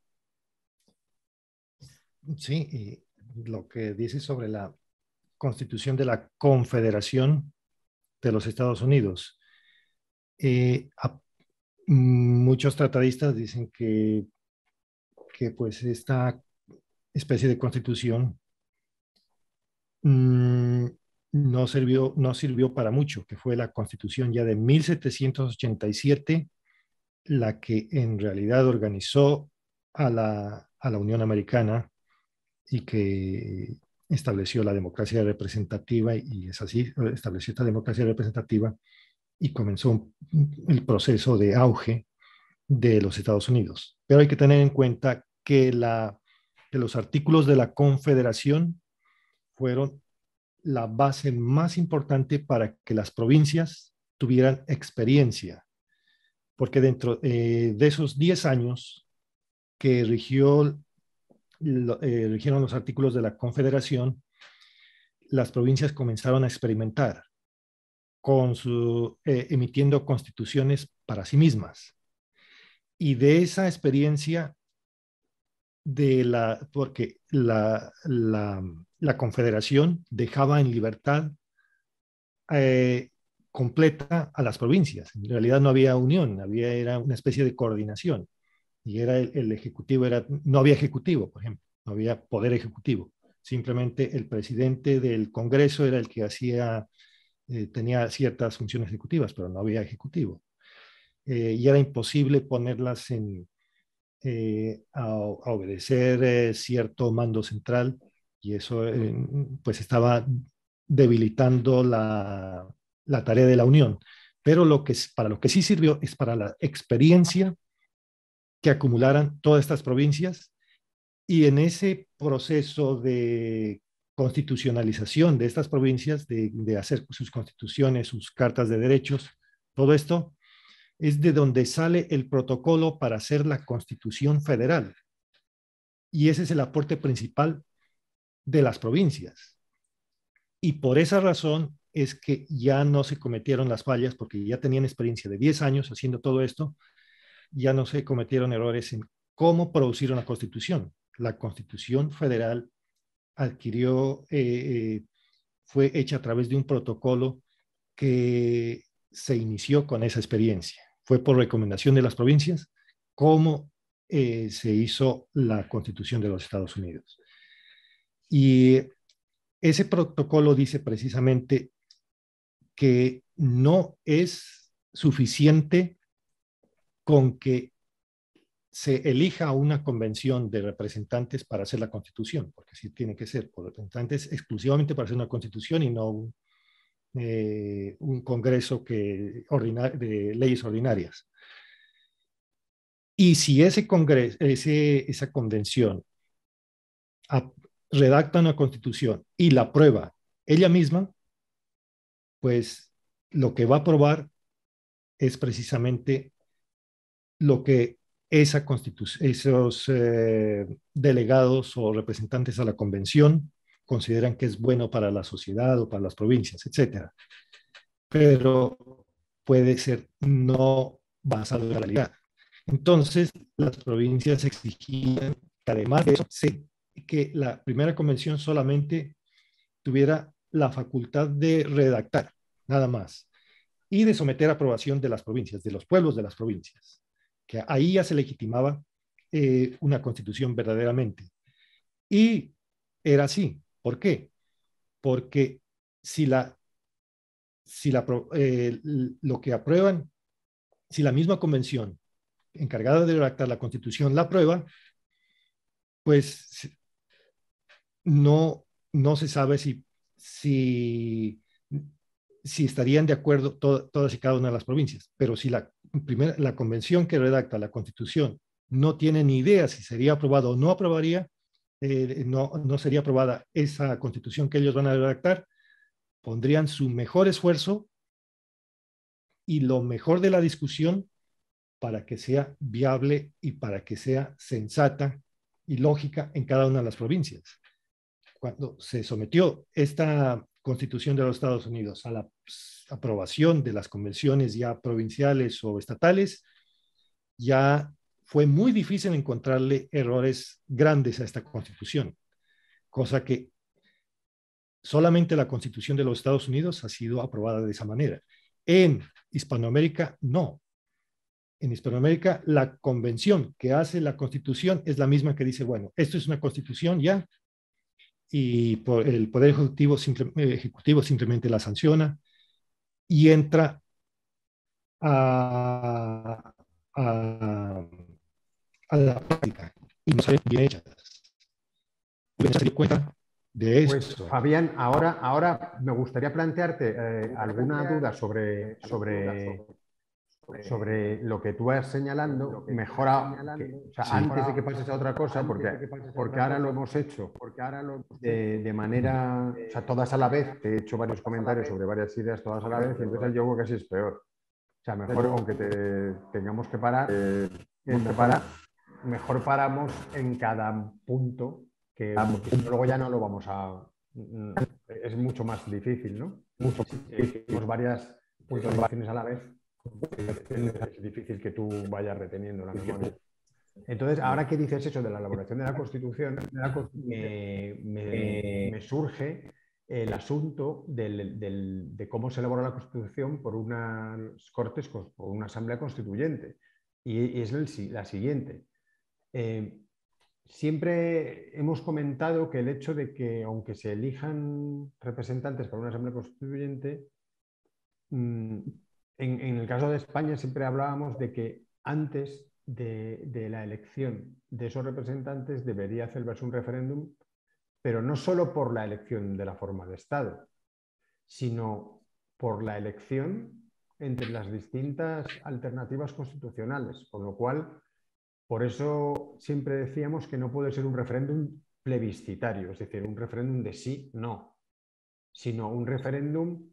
S2: Sí, y lo que dice sobre la constitución de la Confederación de los Estados Unidos. Eh, a, muchos tratadistas dicen que, que pues esta especie de constitución mmm, no sirvió, no sirvió para mucho, que fue la constitución ya de mil setecientos ochenta y siete la que en realidad organizó a la, a la Unión Americana y que estableció la democracia representativa, y es así, estableció esta democracia representativa y comenzó el proceso de auge de los Estados Unidos. Pero hay que tener en cuenta que, la, que los artículos de la Confederación fueron la base más importante para que las provincias tuvieran experiencia, porque dentro eh, de esos diez años que rigió, lo, eh, rigieron los artículos de la Confederación, las provincias comenzaron a experimentar. con su, eh, emitiendo constituciones para sí mismas. Y de esa experiencia de la, porque la, la, la Confederación dejaba en libertad eh, completa a las provincias. En realidad no había unión, había, era una especie de coordinación. Y era el, el ejecutivo, era, no había ejecutivo, por ejemplo, no había poder ejecutivo. Simplemente el presidente del Congreso era el que hacía, eh, tenía ciertas funciones ejecutivas, pero no había ejecutivo. Eh, y era imposible ponerlas en, eh, a, a, obedecer eh, cierto mando central, y eso eh, pues estaba debilitando la, la tarea de la Unión. Pero lo que, para lo que sí sirvió es para la experiencia que acumularan todas estas provincias, y en ese proceso de constitucionalización de estas provincias, de, de hacer sus constituciones, sus cartas de derechos, todo esto es de donde sale el protocolo para hacer la Constitución Federal. Y ese es el aporte principal de las provincias. Y por esa razón es que ya no se cometieron las fallas, porque ya tenían experiencia de diez años haciendo todo esto, ya no se cometieron errores en cómo producir una Constitución. La Constitución Federal adquirió, eh, eh, fue hecha a través de un protocolo que se inició con esa experiencia. Fue por recomendación de las provincias cómo eh, se hizo la Constitución de los Estados Unidos. Y ese protocolo dice precisamente que no es suficiente con que se elija una convención de representantes para hacer la Constitución, porque sí tiene que ser por representantes exclusivamente para hacer una Constitución y no un, eh, un Congreso que, ordinar, de leyes ordinarias. Y si ese congreso, ese, esa convención a, redacta una Constitución y la aprueba ella misma, pues lo que va a aprobar es precisamente lo que esa esos eh, delegados o representantes a la convención consideran que es bueno para la sociedad o para las provincias, etcétera. Pero puede ser no basado en la realidad. Entonces, las provincias exigían que además de eso, sí, que la primera convención solamente tuviera la facultad de redactar, nada más, y de someter a aprobación de las provincias, de los pueblos de las provincias, que ahí ya se legitimaba eh, una constitución verdaderamente. Y era así. ¿Por qué? Porque si, la, si la, eh, lo que aprueban, si la misma convención encargada de redactar la constitución la aprueba, pues no, no se sabe si, si, si estarían de acuerdo to, todas y cada una de las provincias. Pero si la, primera, la convención que redacta la constitución no tiene ni idea si sería aprobado o no aprobaría, eh, no, no sería aprobada esa constitución que ellos van a redactar, pondrían su mejor esfuerzo y lo mejor de la discusión para que sea viable y para que sea sensata y lógica en cada una de las provincias. Cuando se sometió esta Constitución de los Estados Unidos a la aprobación de las convenciones ya provinciales o estatales, ya fue muy difícil encontrarle errores grandes a esta Constitución, cosa que solamente la Constitución de los Estados Unidos ha sido aprobada de esa manera. En Hispanoamérica, no. En Hispanoamérica, la convención que hace la Constitución es la misma que dice, bueno, esto es una Constitución ya, y por el Poder Ejecutivo, simple, Ejecutivo simplemente la sanciona y entra a, a, a la práctica y no salen bien hechas. ¿Se dio cuenta de
S3: pues,
S2: esto?
S3: Fabián, ahora, ahora me gustaría plantearte eh, alguna duda sobre, sobre, sobre lo que tú vas señalando, mejor a, que, o sea, sí. Antes de que pases a otra cosa, porque, porque ahora lo hemos hecho de, de manera, o sea, todas a la vez, te he hecho varios comentarios sobre varias ideas todas a la vez, y entonces yo creo que así es peor. O sea, mejor, aunque te, tengamos que parar, eh, que parar, mejor paramos en cada punto, que, que luego ya no lo vamos a, es mucho más difícil, ¿no? Mucho. Si tenemos varias puntualizaciones a la vez, es difícil que tú vayas reteniendo la memoria. Entonces, ahora que dices eso de la elaboración de la Constitución, me, me, me surge el asunto del, del, de cómo se elabora la Constitución por unas Cortes, por una Asamblea Constituyente. Y es el, la siguiente. Eh, siempre hemos comentado que el hecho de que, aunque se elijan representantes para una Asamblea Constituyente, mmm, en, en el caso de España siempre hablábamos de que antes de, de la elección de esos representantes debería celebrarse un referéndum, pero no solo por la elección de la forma de Estado, sino por la elección entre las distintas alternativas constitucionales, con lo cual, por eso siempre decíamos que no puede ser un referéndum plebiscitario, es decir, un referéndum de sí, no, sino un referéndum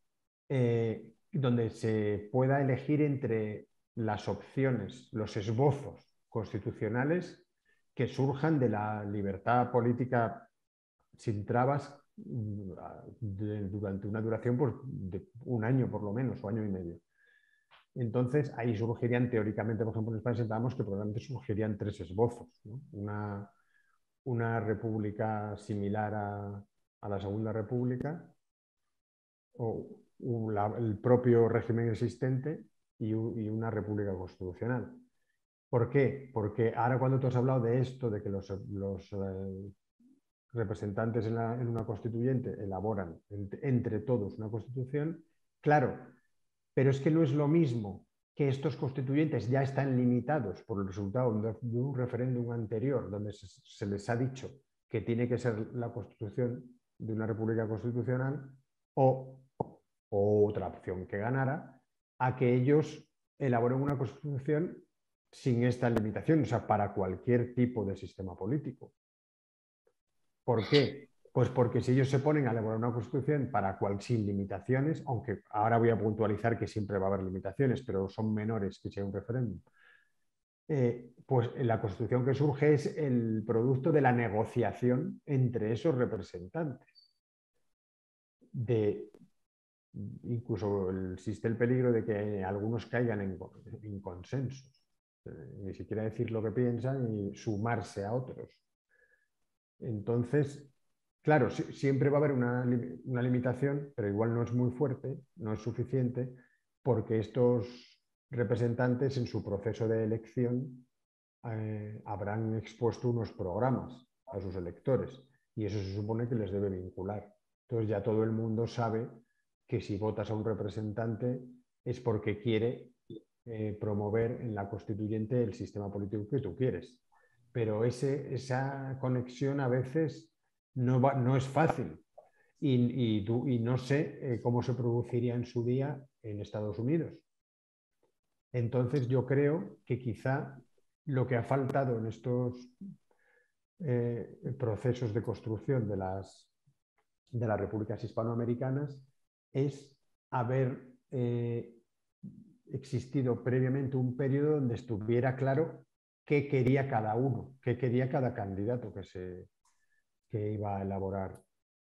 S3: eh, donde se pueda elegir entre las opciones, los esbozos constitucionales que surjan de la libertad política sin trabas de, durante una duración pues, de un año por lo menos, o año y medio. Entonces, ahí surgirían teóricamente, por ejemplo, en España sentábamos que probablemente surgirían tres esbozos, ¿no? Una, una república similar a, a la Segunda República, o la, el propio régimen existente y, y una república constitucional. ¿Por qué? Porque ahora cuando tú has hablado de esto, de que los, los eh, representantes en, la, en una constituyente elaboran entre, entre todos una constitución, claro, pero es que no es lo mismo que estos constituyentes ya están limitados por el resultado de, de un referéndum anterior donde se, se les ha dicho que tiene que ser la constitución de una república constitucional o, o otra opción que ganara, a que ellos elaboren una constitución sin esta limitación, o sea, para cualquier tipo de sistema político. ¿Por qué? Pues porque si ellos se ponen a elaborar una constitución para cual, sin limitaciones, aunque ahora voy a puntualizar que siempre va a haber limitaciones, pero son menores que sea un referéndum, eh, pues la constitución que surge es el producto de la negociación entre esos representantes. De, incluso existe el peligro de que algunos caigan en, en consensos, eh, ni siquiera decir lo que piensan y sumarse a otros. Entonces, claro, siempre va a haber una, una limitación, pero igual no es muy fuerte, no es suficiente, porque estos representantes en su proceso de elección eh, habrán expuesto unos programas a sus electores y eso se supone que les debe vincular. Entonces ya todo el mundo sabe que si votas a un representante es porque quiere eh, promover en la constituyente el sistema político que tú quieres. Pero ese, esa conexión a veces no, va, no es fácil y, y, tú, y no sé eh, cómo se produciría en su día en Estados Unidos. Entonces yo creo que quizá lo que ha faltado en estos eh, procesos de construcción de las, de las repúblicas hispanoamericanas es haber eh, existido previamente un periodo donde estuviera claro qué quería cada uno, qué quería cada candidato que, se, que iba a elaborar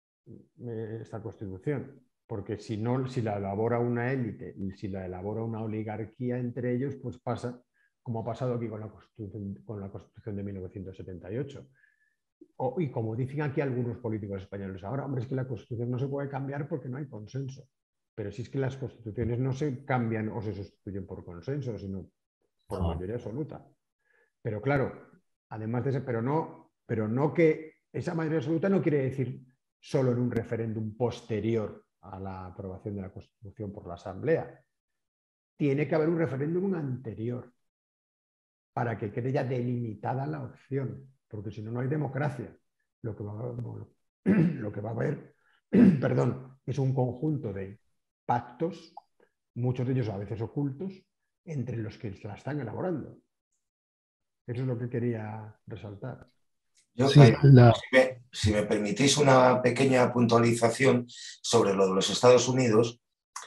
S3: esta Constitución. Porque si, no, si la elabora una élite y si la elabora una oligarquía entre ellos, pues pasa como ha pasado aquí con la Constitución, con la Constitución de mil novecientos setenta y ocho. O, y como dicen aquí algunos políticos españoles ahora, hombre, es que la Constitución no se puede cambiar porque no hay consenso. Pero si es que las constituciones no se cambian o se sustituyen por consenso, sino por no. mayoría absoluta. Pero claro, además de eso, pero no, pero no que esa mayoría absoluta no quiere decir solo en un referéndum posterior a la aprobación de la Constitución por la Asamblea. Tiene que haber un referéndum anterior para que quede ya delimitada la opción, porque si no, no hay democracia. Lo que va a, bueno, lo que va a haber perdón, es un conjunto de pactos, muchos de ellos a veces ocultos, entre los que la están elaborando. Eso es lo que quería resaltar.
S1: Yo, sí, la... si, me, si me permitís una pequeña puntualización sobre lo de los Estados Unidos,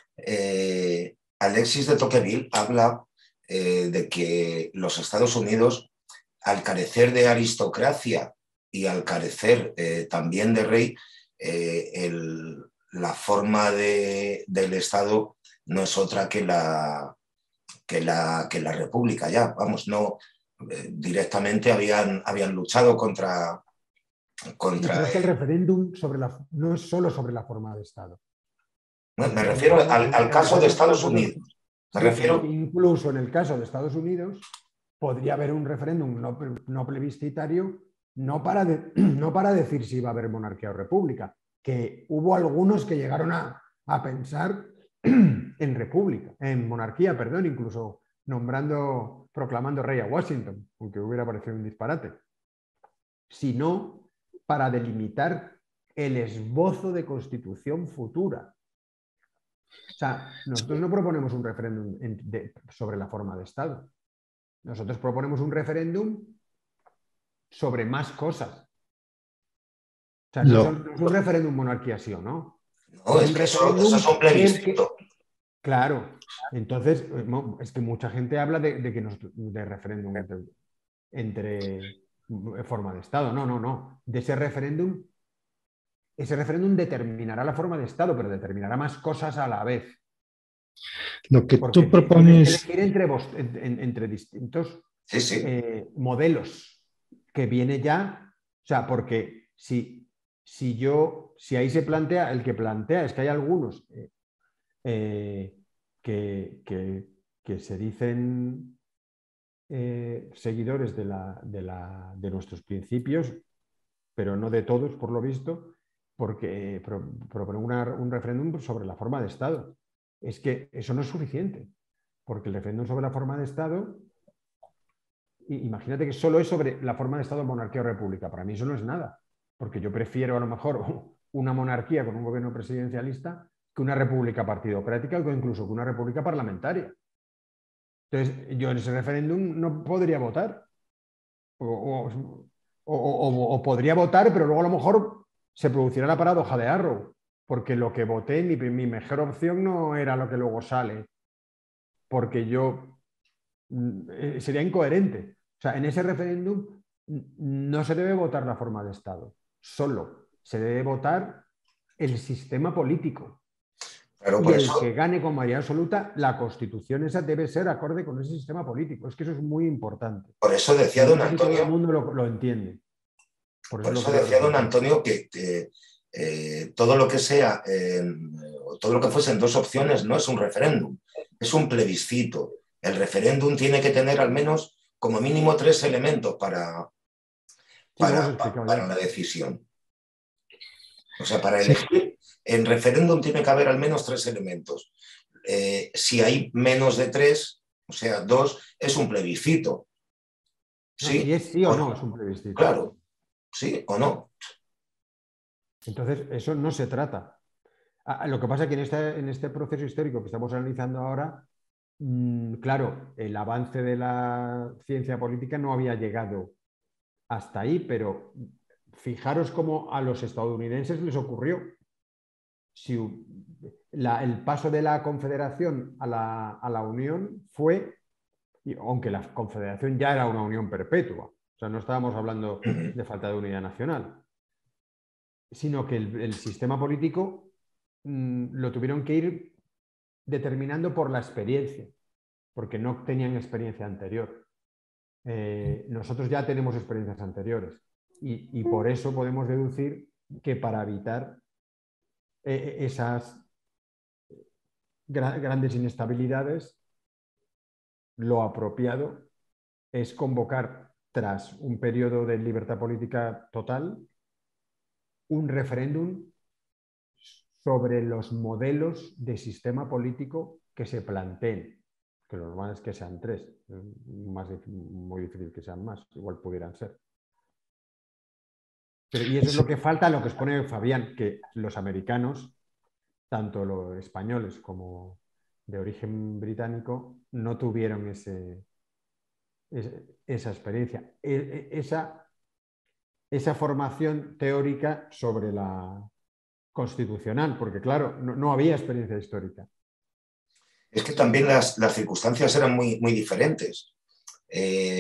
S1: eh, Alexis de Tocqueville habla eh, de que los Estados Unidos, al carecer de aristocracia y al carecer eh, también de rey, eh, el, la forma de, del Estado no es otra que la, que la, que la República ya. Vamos, no, eh, directamente habían, habían luchado contra... contra
S3: sí, pero es que el referéndum sobre la, no es solo sobre la forma de Estado.
S1: Me, me refiero al, al caso de Estados Unidos. Me
S3: sí,
S1: refiero...
S3: incluso en el caso de Estados Unidos podría haber un referéndum no, no plebiscitario, no para, de, no para decir si iba a haber monarquía o república, que hubo algunos que llegaron a, a pensar en república, en monarquía, perdón, incluso nombrando, proclamando rey a Washington, aunque hubiera parecido un disparate, sino para delimitar el esbozo de constitución futura. O sea, nosotros no proponemos un referéndum de, sobre la forma de Estado. Nosotros proponemos un referéndum sobre más cosas. O sea, no,
S2: Lo,
S3: son, no es un referéndum monarquía sí o no.
S1: No, es, es que eso, eso es un plebiscito.
S3: Que, claro, entonces es que mucha gente habla de, de, que nos, de referéndum entre, entre forma de Estado. No, no, no. De ese referéndum, ese referéndum determinará la forma de Estado, pero determinará más cosas a la vez.
S2: Lo que
S3: Porque
S2: tú propones...
S3: tienes que elegir entre, vos, entre, entre distintos
S1: sí, sí.
S3: Eh, modelos que viene ya, o sea, porque si, si yo, si ahí se plantea, el que plantea es que hay algunos eh, eh, que, que, que se dicen eh, seguidores de, la, de, la, de nuestros principios, pero no de todos, por lo visto, porque pro, proponen una, un referéndum sobre la forma de Estado. Es que eso no es suficiente, porque el referéndum sobre la forma de Estado, imagínate que solo es sobre la forma de Estado, monarquía o república. Para mí eso no es nada, porque yo prefiero a lo mejor una monarquía con un gobierno presidencialista que una república partidocrática o incluso que una república parlamentaria. Entonces, yo en ese referéndum no podría votar. O, o, o, o, o podría votar, pero luego a lo mejor se producirá la paradoja de Arrow, porque lo que voté, mi, mi mejor opción no era lo que luego sale, porque yo eh, sería incoherente. O sea, en ese referéndum no se debe votar la forma de Estado, solo se debe votar el sistema político.
S1: Pero
S3: y
S1: por
S3: el
S1: eso...
S3: que gane con mayoría absoluta, la Constitución esa debe ser acorde con ese sistema político. Es que eso es muy importante.
S1: Por eso decía don Antonio...
S3: Todo el mundo lo, lo entiende.
S1: Por eso, por eso decía don Antonio que eh, eh, todo lo que sea, eh, todo lo que fuesen dos opciones no es un referéndum, es un plebiscito. El referéndum tiene que tener al menos como mínimo tres elementos para, para, para, para la decisión. O sea, para elegir, en referéndum tiene que haber al menos tres elementos. Eh, si hay menos de tres, o sea, dos, es un plebiscito.
S3: ¿Sí? No, si es sí o, o no, es un plebiscito.
S1: Claro, sí o no.
S3: Entonces, eso no se trata. Lo que pasa es que en este, en este proceso histórico que estamos analizando ahora, mmm, claro, el avance de la ciencia política no había llegado hasta ahí, pero fijaros cómo a los estadounidenses les ocurrió. Si la, el paso de la Confederación a la, a la Unión fue, aunque la Confederación ya era una unión perpetua, o sea, no estábamos hablando de falta de unidad nacional, sino que el, el sistema político mmm, lo tuvieron que ir determinando por la experiencia, porque no tenían experiencia anterior. Eh, nosotros ya tenemos experiencias anteriores y, y por eso podemos deducir que para evitar eh, esas gra grandes inestabilidades, lo apropiado es convocar, tras un periodo de libertad política total, un referéndum sobre los modelos de sistema político que se planteen, que lo normal es que sean tres, más, muy difícil que sean más, igual pudieran ser. Pero, y eso es lo que falta, lo que expone Fabián, que los americanos, tanto los españoles como de origen británico, no tuvieron ese, ese, esa experiencia, esa, esa formación teórica sobre la constitucional, porque claro, no, no había experiencia histórica.
S1: Es que también las, las circunstancias eran muy, muy diferentes.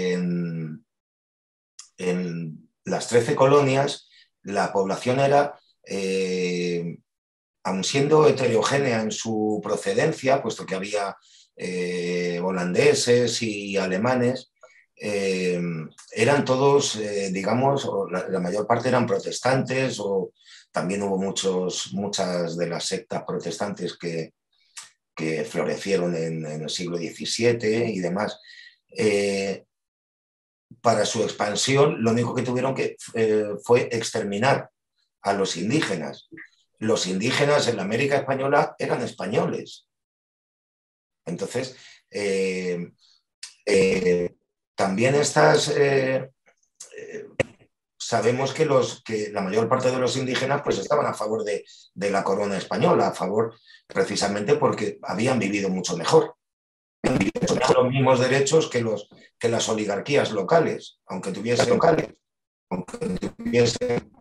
S1: En, en las trece colonias la población era eh, aun siendo heterogénea en su procedencia, puesto que había eh, holandeses y alemanes, eh, eran todos, eh, digamos, la, la mayor parte eran protestantes, o también hubo muchos, muchas de las sectas protestantes que, que florecieron en, en el siglo diecisiete y demás. Eh, para su expansión, lo único que tuvieron que eh, fue exterminar a los indígenas. Los indígenas en la América española eran españoles. Entonces, eh, eh, también estas... Eh, eh, sabemos que, los, que la mayor parte de los indígenas pues, estaban a favor de, de la corona española, a favor precisamente porque habían vivido mucho mejor. Habían vivido los mismos derechos que, los, que las oligarquías locales, aunque tuviesen locales, aunque tuviesen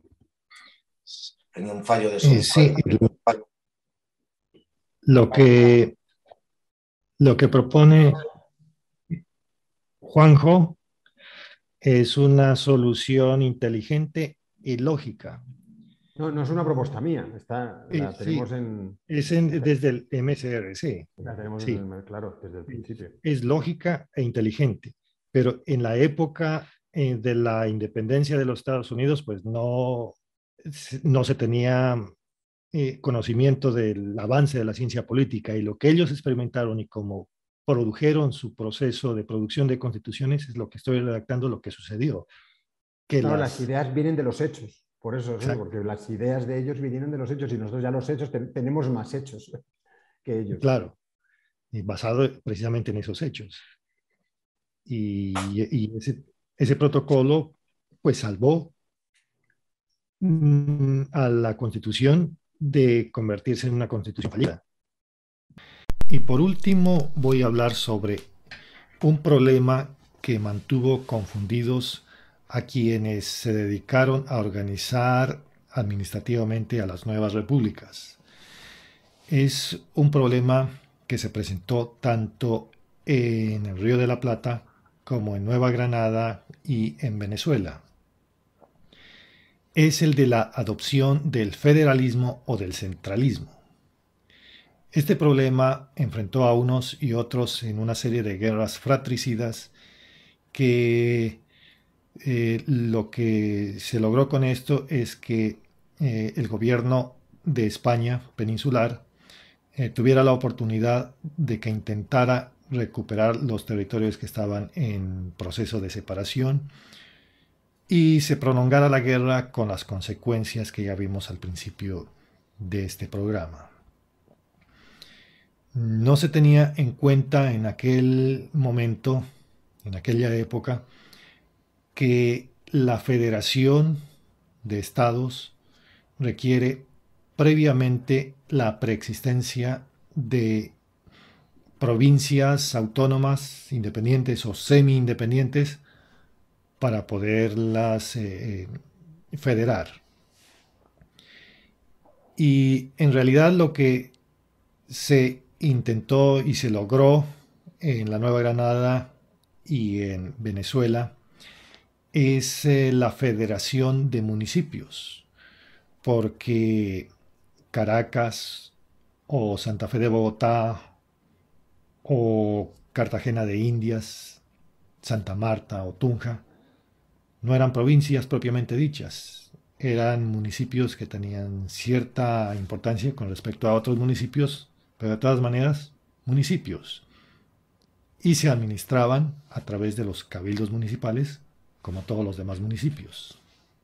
S1: tenía un fallo de
S2: Eh, sí, lo que, lo que propone Juanjo es una solución inteligente y lógica.
S3: No, no es una propuesta mía, está,
S2: Eh,
S3: la
S2: sí,
S3: tenemos en...
S2: es en- desde el M S R C.
S3: La tenemos
S2: Sí,
S3: en el, claro, desde el principio.
S2: es lógica e inteligente, pero en la época eh, de la independencia de los Estados Unidos, pues no, no se tenía eh, conocimiento del avance de la ciencia política, y lo que ellos experimentaron y cómo produjeron su proceso de producción de constituciones es lo que estoy redactando, lo que sucedió. Que
S3: Claro,
S2: las,
S3: las ideas vienen de los hechos, por eso, ¿sí?
S2: exacto,
S3: Porque las ideas de ellos vinieron de los hechos y nosotros ya los hechos te, tenemos más hechos que ellos.
S2: claro, y basado precisamente en esos hechos. Y, y ese, ese protocolo pues salvó mm, a la Constitución de convertirse en una Constitución fallida. Y por último voy a hablar sobre un problema que mantuvo confundidos a quienes se dedicaron a organizar administrativamente a las nuevas repúblicas. Es un problema que se presentó tanto en el Río de la Plata como en Nueva Granada y en Venezuela. Es el de la adopción del federalismo o del centralismo. Este problema enfrentó a unos y otros en una serie de guerras fratricidas que eh, lo que se logró con esto es que eh, el gobierno de España peninsular eh, tuviera la oportunidad de que intentara recuperar los territorios que estaban en proceso de separación y se prolongara la guerra con las consecuencias que ya vimos al principio de este programa. No se tenía en cuenta en aquel momento, en aquella época, que la federación de estados requiere previamente la preexistencia de provincias autónomas, independientes o semi-independientes, para poderlas eh, federar. Y en realidad lo que se intentó y se logró en la Nueva Granada y en Venezuela es eh, la federación de municipios, porque Caracas o Santa Fe de Bogotá o Cartagena de Indias, Santa Marta o Tunja no eran provincias propiamente dichas, eran municipios que tenían cierta importancia con respecto a otros municipios, pero de todas maneras municipios, y se administraban a través de los cabildos municipales como todos los demás municipios.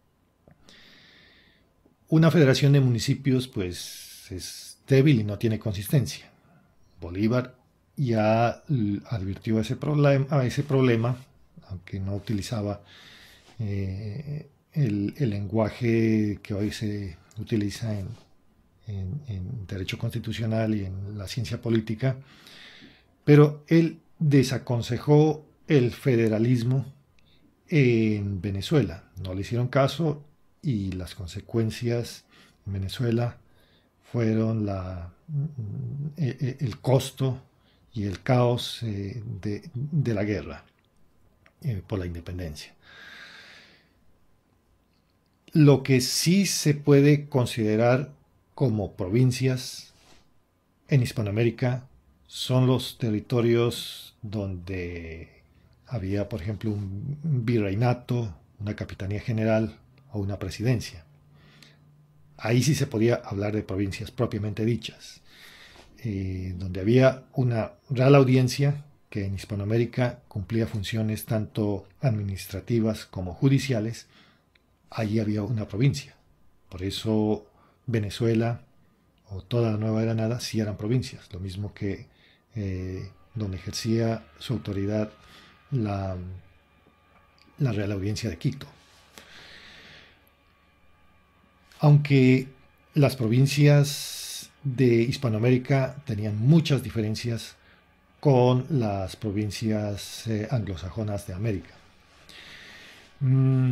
S2: Una federación de municipios pues es débil y no tiene consistencia. Bolívar ya advirtió ese problema, ese problema aunque no utilizaba eh, el, el lenguaje que hoy se utiliza en, en, en derecho constitucional y en la ciencia política, pero él desaconsejó el federalismo en Venezuela. No le hicieron caso y las consecuencias en Venezuela fueron la, el costo y el caos de, de la guerra por la independencia. Lo que sí se puede considerar como provincias en Hispanoamérica son los territorios donde había, por ejemplo, un virreinato, una capitanía general o una presidencia. Ahí sí se podía hablar de provincias propiamente dichas, eh, donde había una real audiencia que en Hispanoamérica cumplía funciones tanto administrativas como judiciales. Allí había una provincia. Por eso Venezuela o toda la Nueva Granada sí eran provincias, lo mismo que eh, donde ejercía su autoridad la, la Real Audiencia de Quito. Aunque las provincias de Hispanoamérica tenían muchas diferencias con las provincias eh, anglosajonas de América. Mm,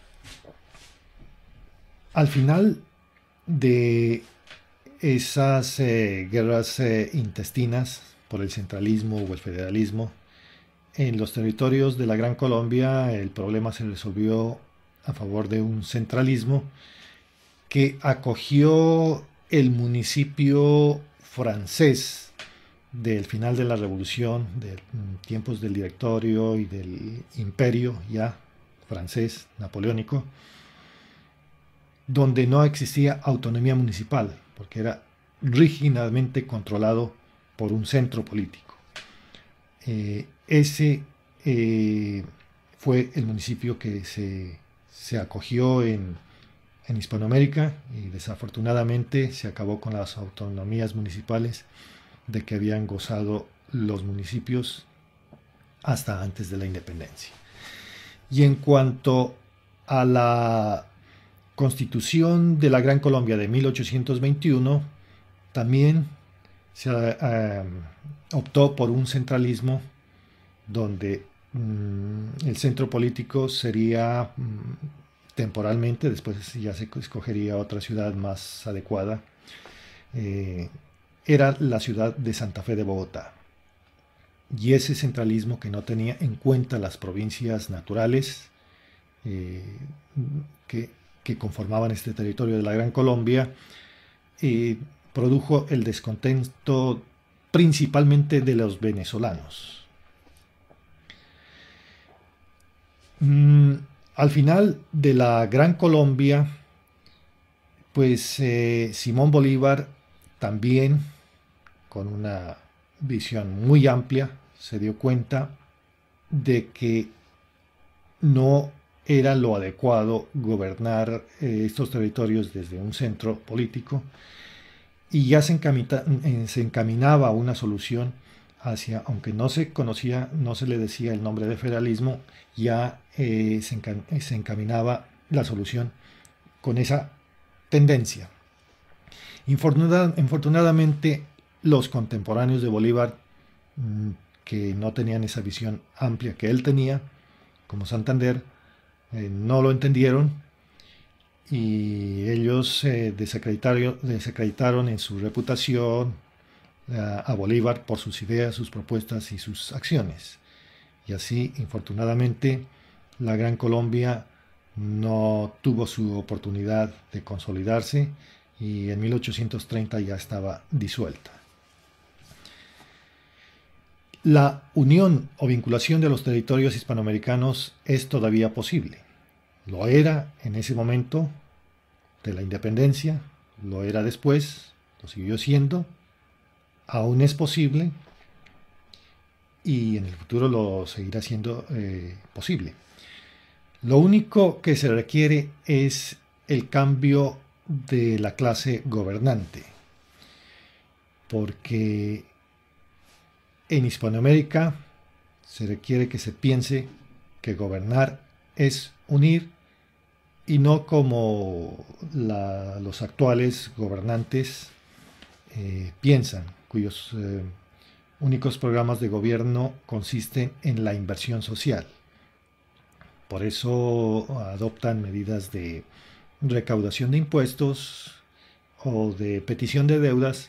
S2: al final de esas eh, guerras eh, intestinas por el centralismo o el federalismo, en los territorios de la Gran Colombia el problema se resolvió a favor de un centralismo que acogió el municipio francés del final de la Revolución, de tiempos del Directorio y del Imperio ya francés, napoleónico, donde no existía autonomía municipal, porque era rígidamente controlado por un centro político. Eh, ese eh, fue el municipio que se, se acogió en, en Hispanoamérica y desafortunadamente se acabó con las autonomías municipales de que habían gozado los municipios hasta antes de la independencia. Y en cuanto a la Constitución de la Gran Colombia de mil ochocientos veintiuno, también se eh, optó por un centralismo donde mmm, el centro político sería mmm, temporalmente, después ya se escogería otra ciudad más adecuada, eh, era la ciudad de Santa Fe de Bogotá. Y ese centralismo que no tenía en cuenta las provincias naturales eh, que, que conformaban este territorio de la Gran Colombia, eh, produjo el descontento principalmente de los venezolanos. Mm, al final de la Gran Colombia, pues eh, Simón Bolívar también, con una visión muy amplia, se dio cuenta de que no era lo adecuado gobernar eh, estos territorios desde un centro político y ya se, encamita, se encaminaba a una solución hacia, aunque no se conocía, no se le decía el nombre de federalismo, ya eh, se, encam se encaminaba la solución con esa tendencia. Infortunada, infortunadamente, los contemporáneos de Bolívar, mmm, que no tenían esa visión amplia que él tenía, como Santander, eh, no lo entendieron y ellos eh, desacreditaron, desacreditaron en su reputación eh, a Bolívar por sus ideas, sus propuestas y sus acciones. Y así, infortunadamente, la Gran Colombia no tuvo su oportunidad de consolidarse y en mil ochocientos treinta ya estaba disuelta. La unión o vinculación de los territorios hispanoamericanos es todavía posible. Lo era en ese momento de la independencia, lo era después, lo siguió siendo, aún es posible y en el futuro lo seguirá siendo eh, posible. Lo único que se requiere es el cambio de la clase gobernante, porque en Hispanoamérica se requiere que se piense que gobernar es unir y no como la, los actuales gobernantes eh, piensan, cuyos eh, únicos programas de gobierno consisten en la inversión social. Por eso adoptan medidas de recaudación de impuestos o de petición de deudas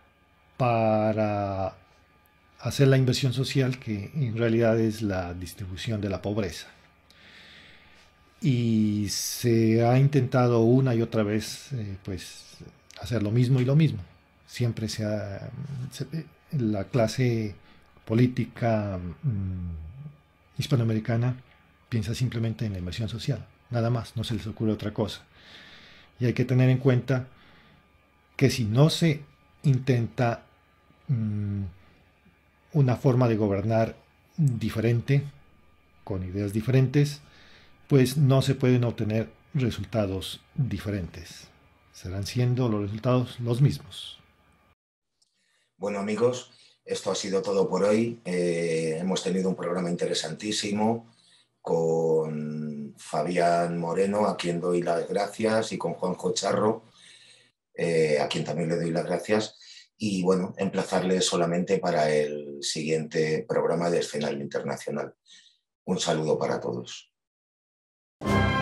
S2: para hacer la inversión social, que en realidad es la distribución de la pobreza. y se ha intentado una y otra vez eh, pues, hacer lo mismo y lo mismo. Siempre se ha, se, la clase política mmm, hispanoamericana piensa simplemente en la inversión social, nada más, no se les ocurre otra cosa. Y hay que tener en cuenta que si no se intenta mmm, una forma de gobernar diferente, con ideas diferentes, pues no se pueden obtener resultados diferentes. Serán siendo los resultados los mismos.
S1: Bueno, amigos, esto ha sido todo por hoy. Eh, hemos tenido un programa interesantísimo con Fabián Moreno, a quien doy las gracias, y con Juanjo Charro, eh, a quien también le doy las gracias. Y bueno, emplazarles solamente para el siguiente programa de Escenario Internacional. Un saludo para todos.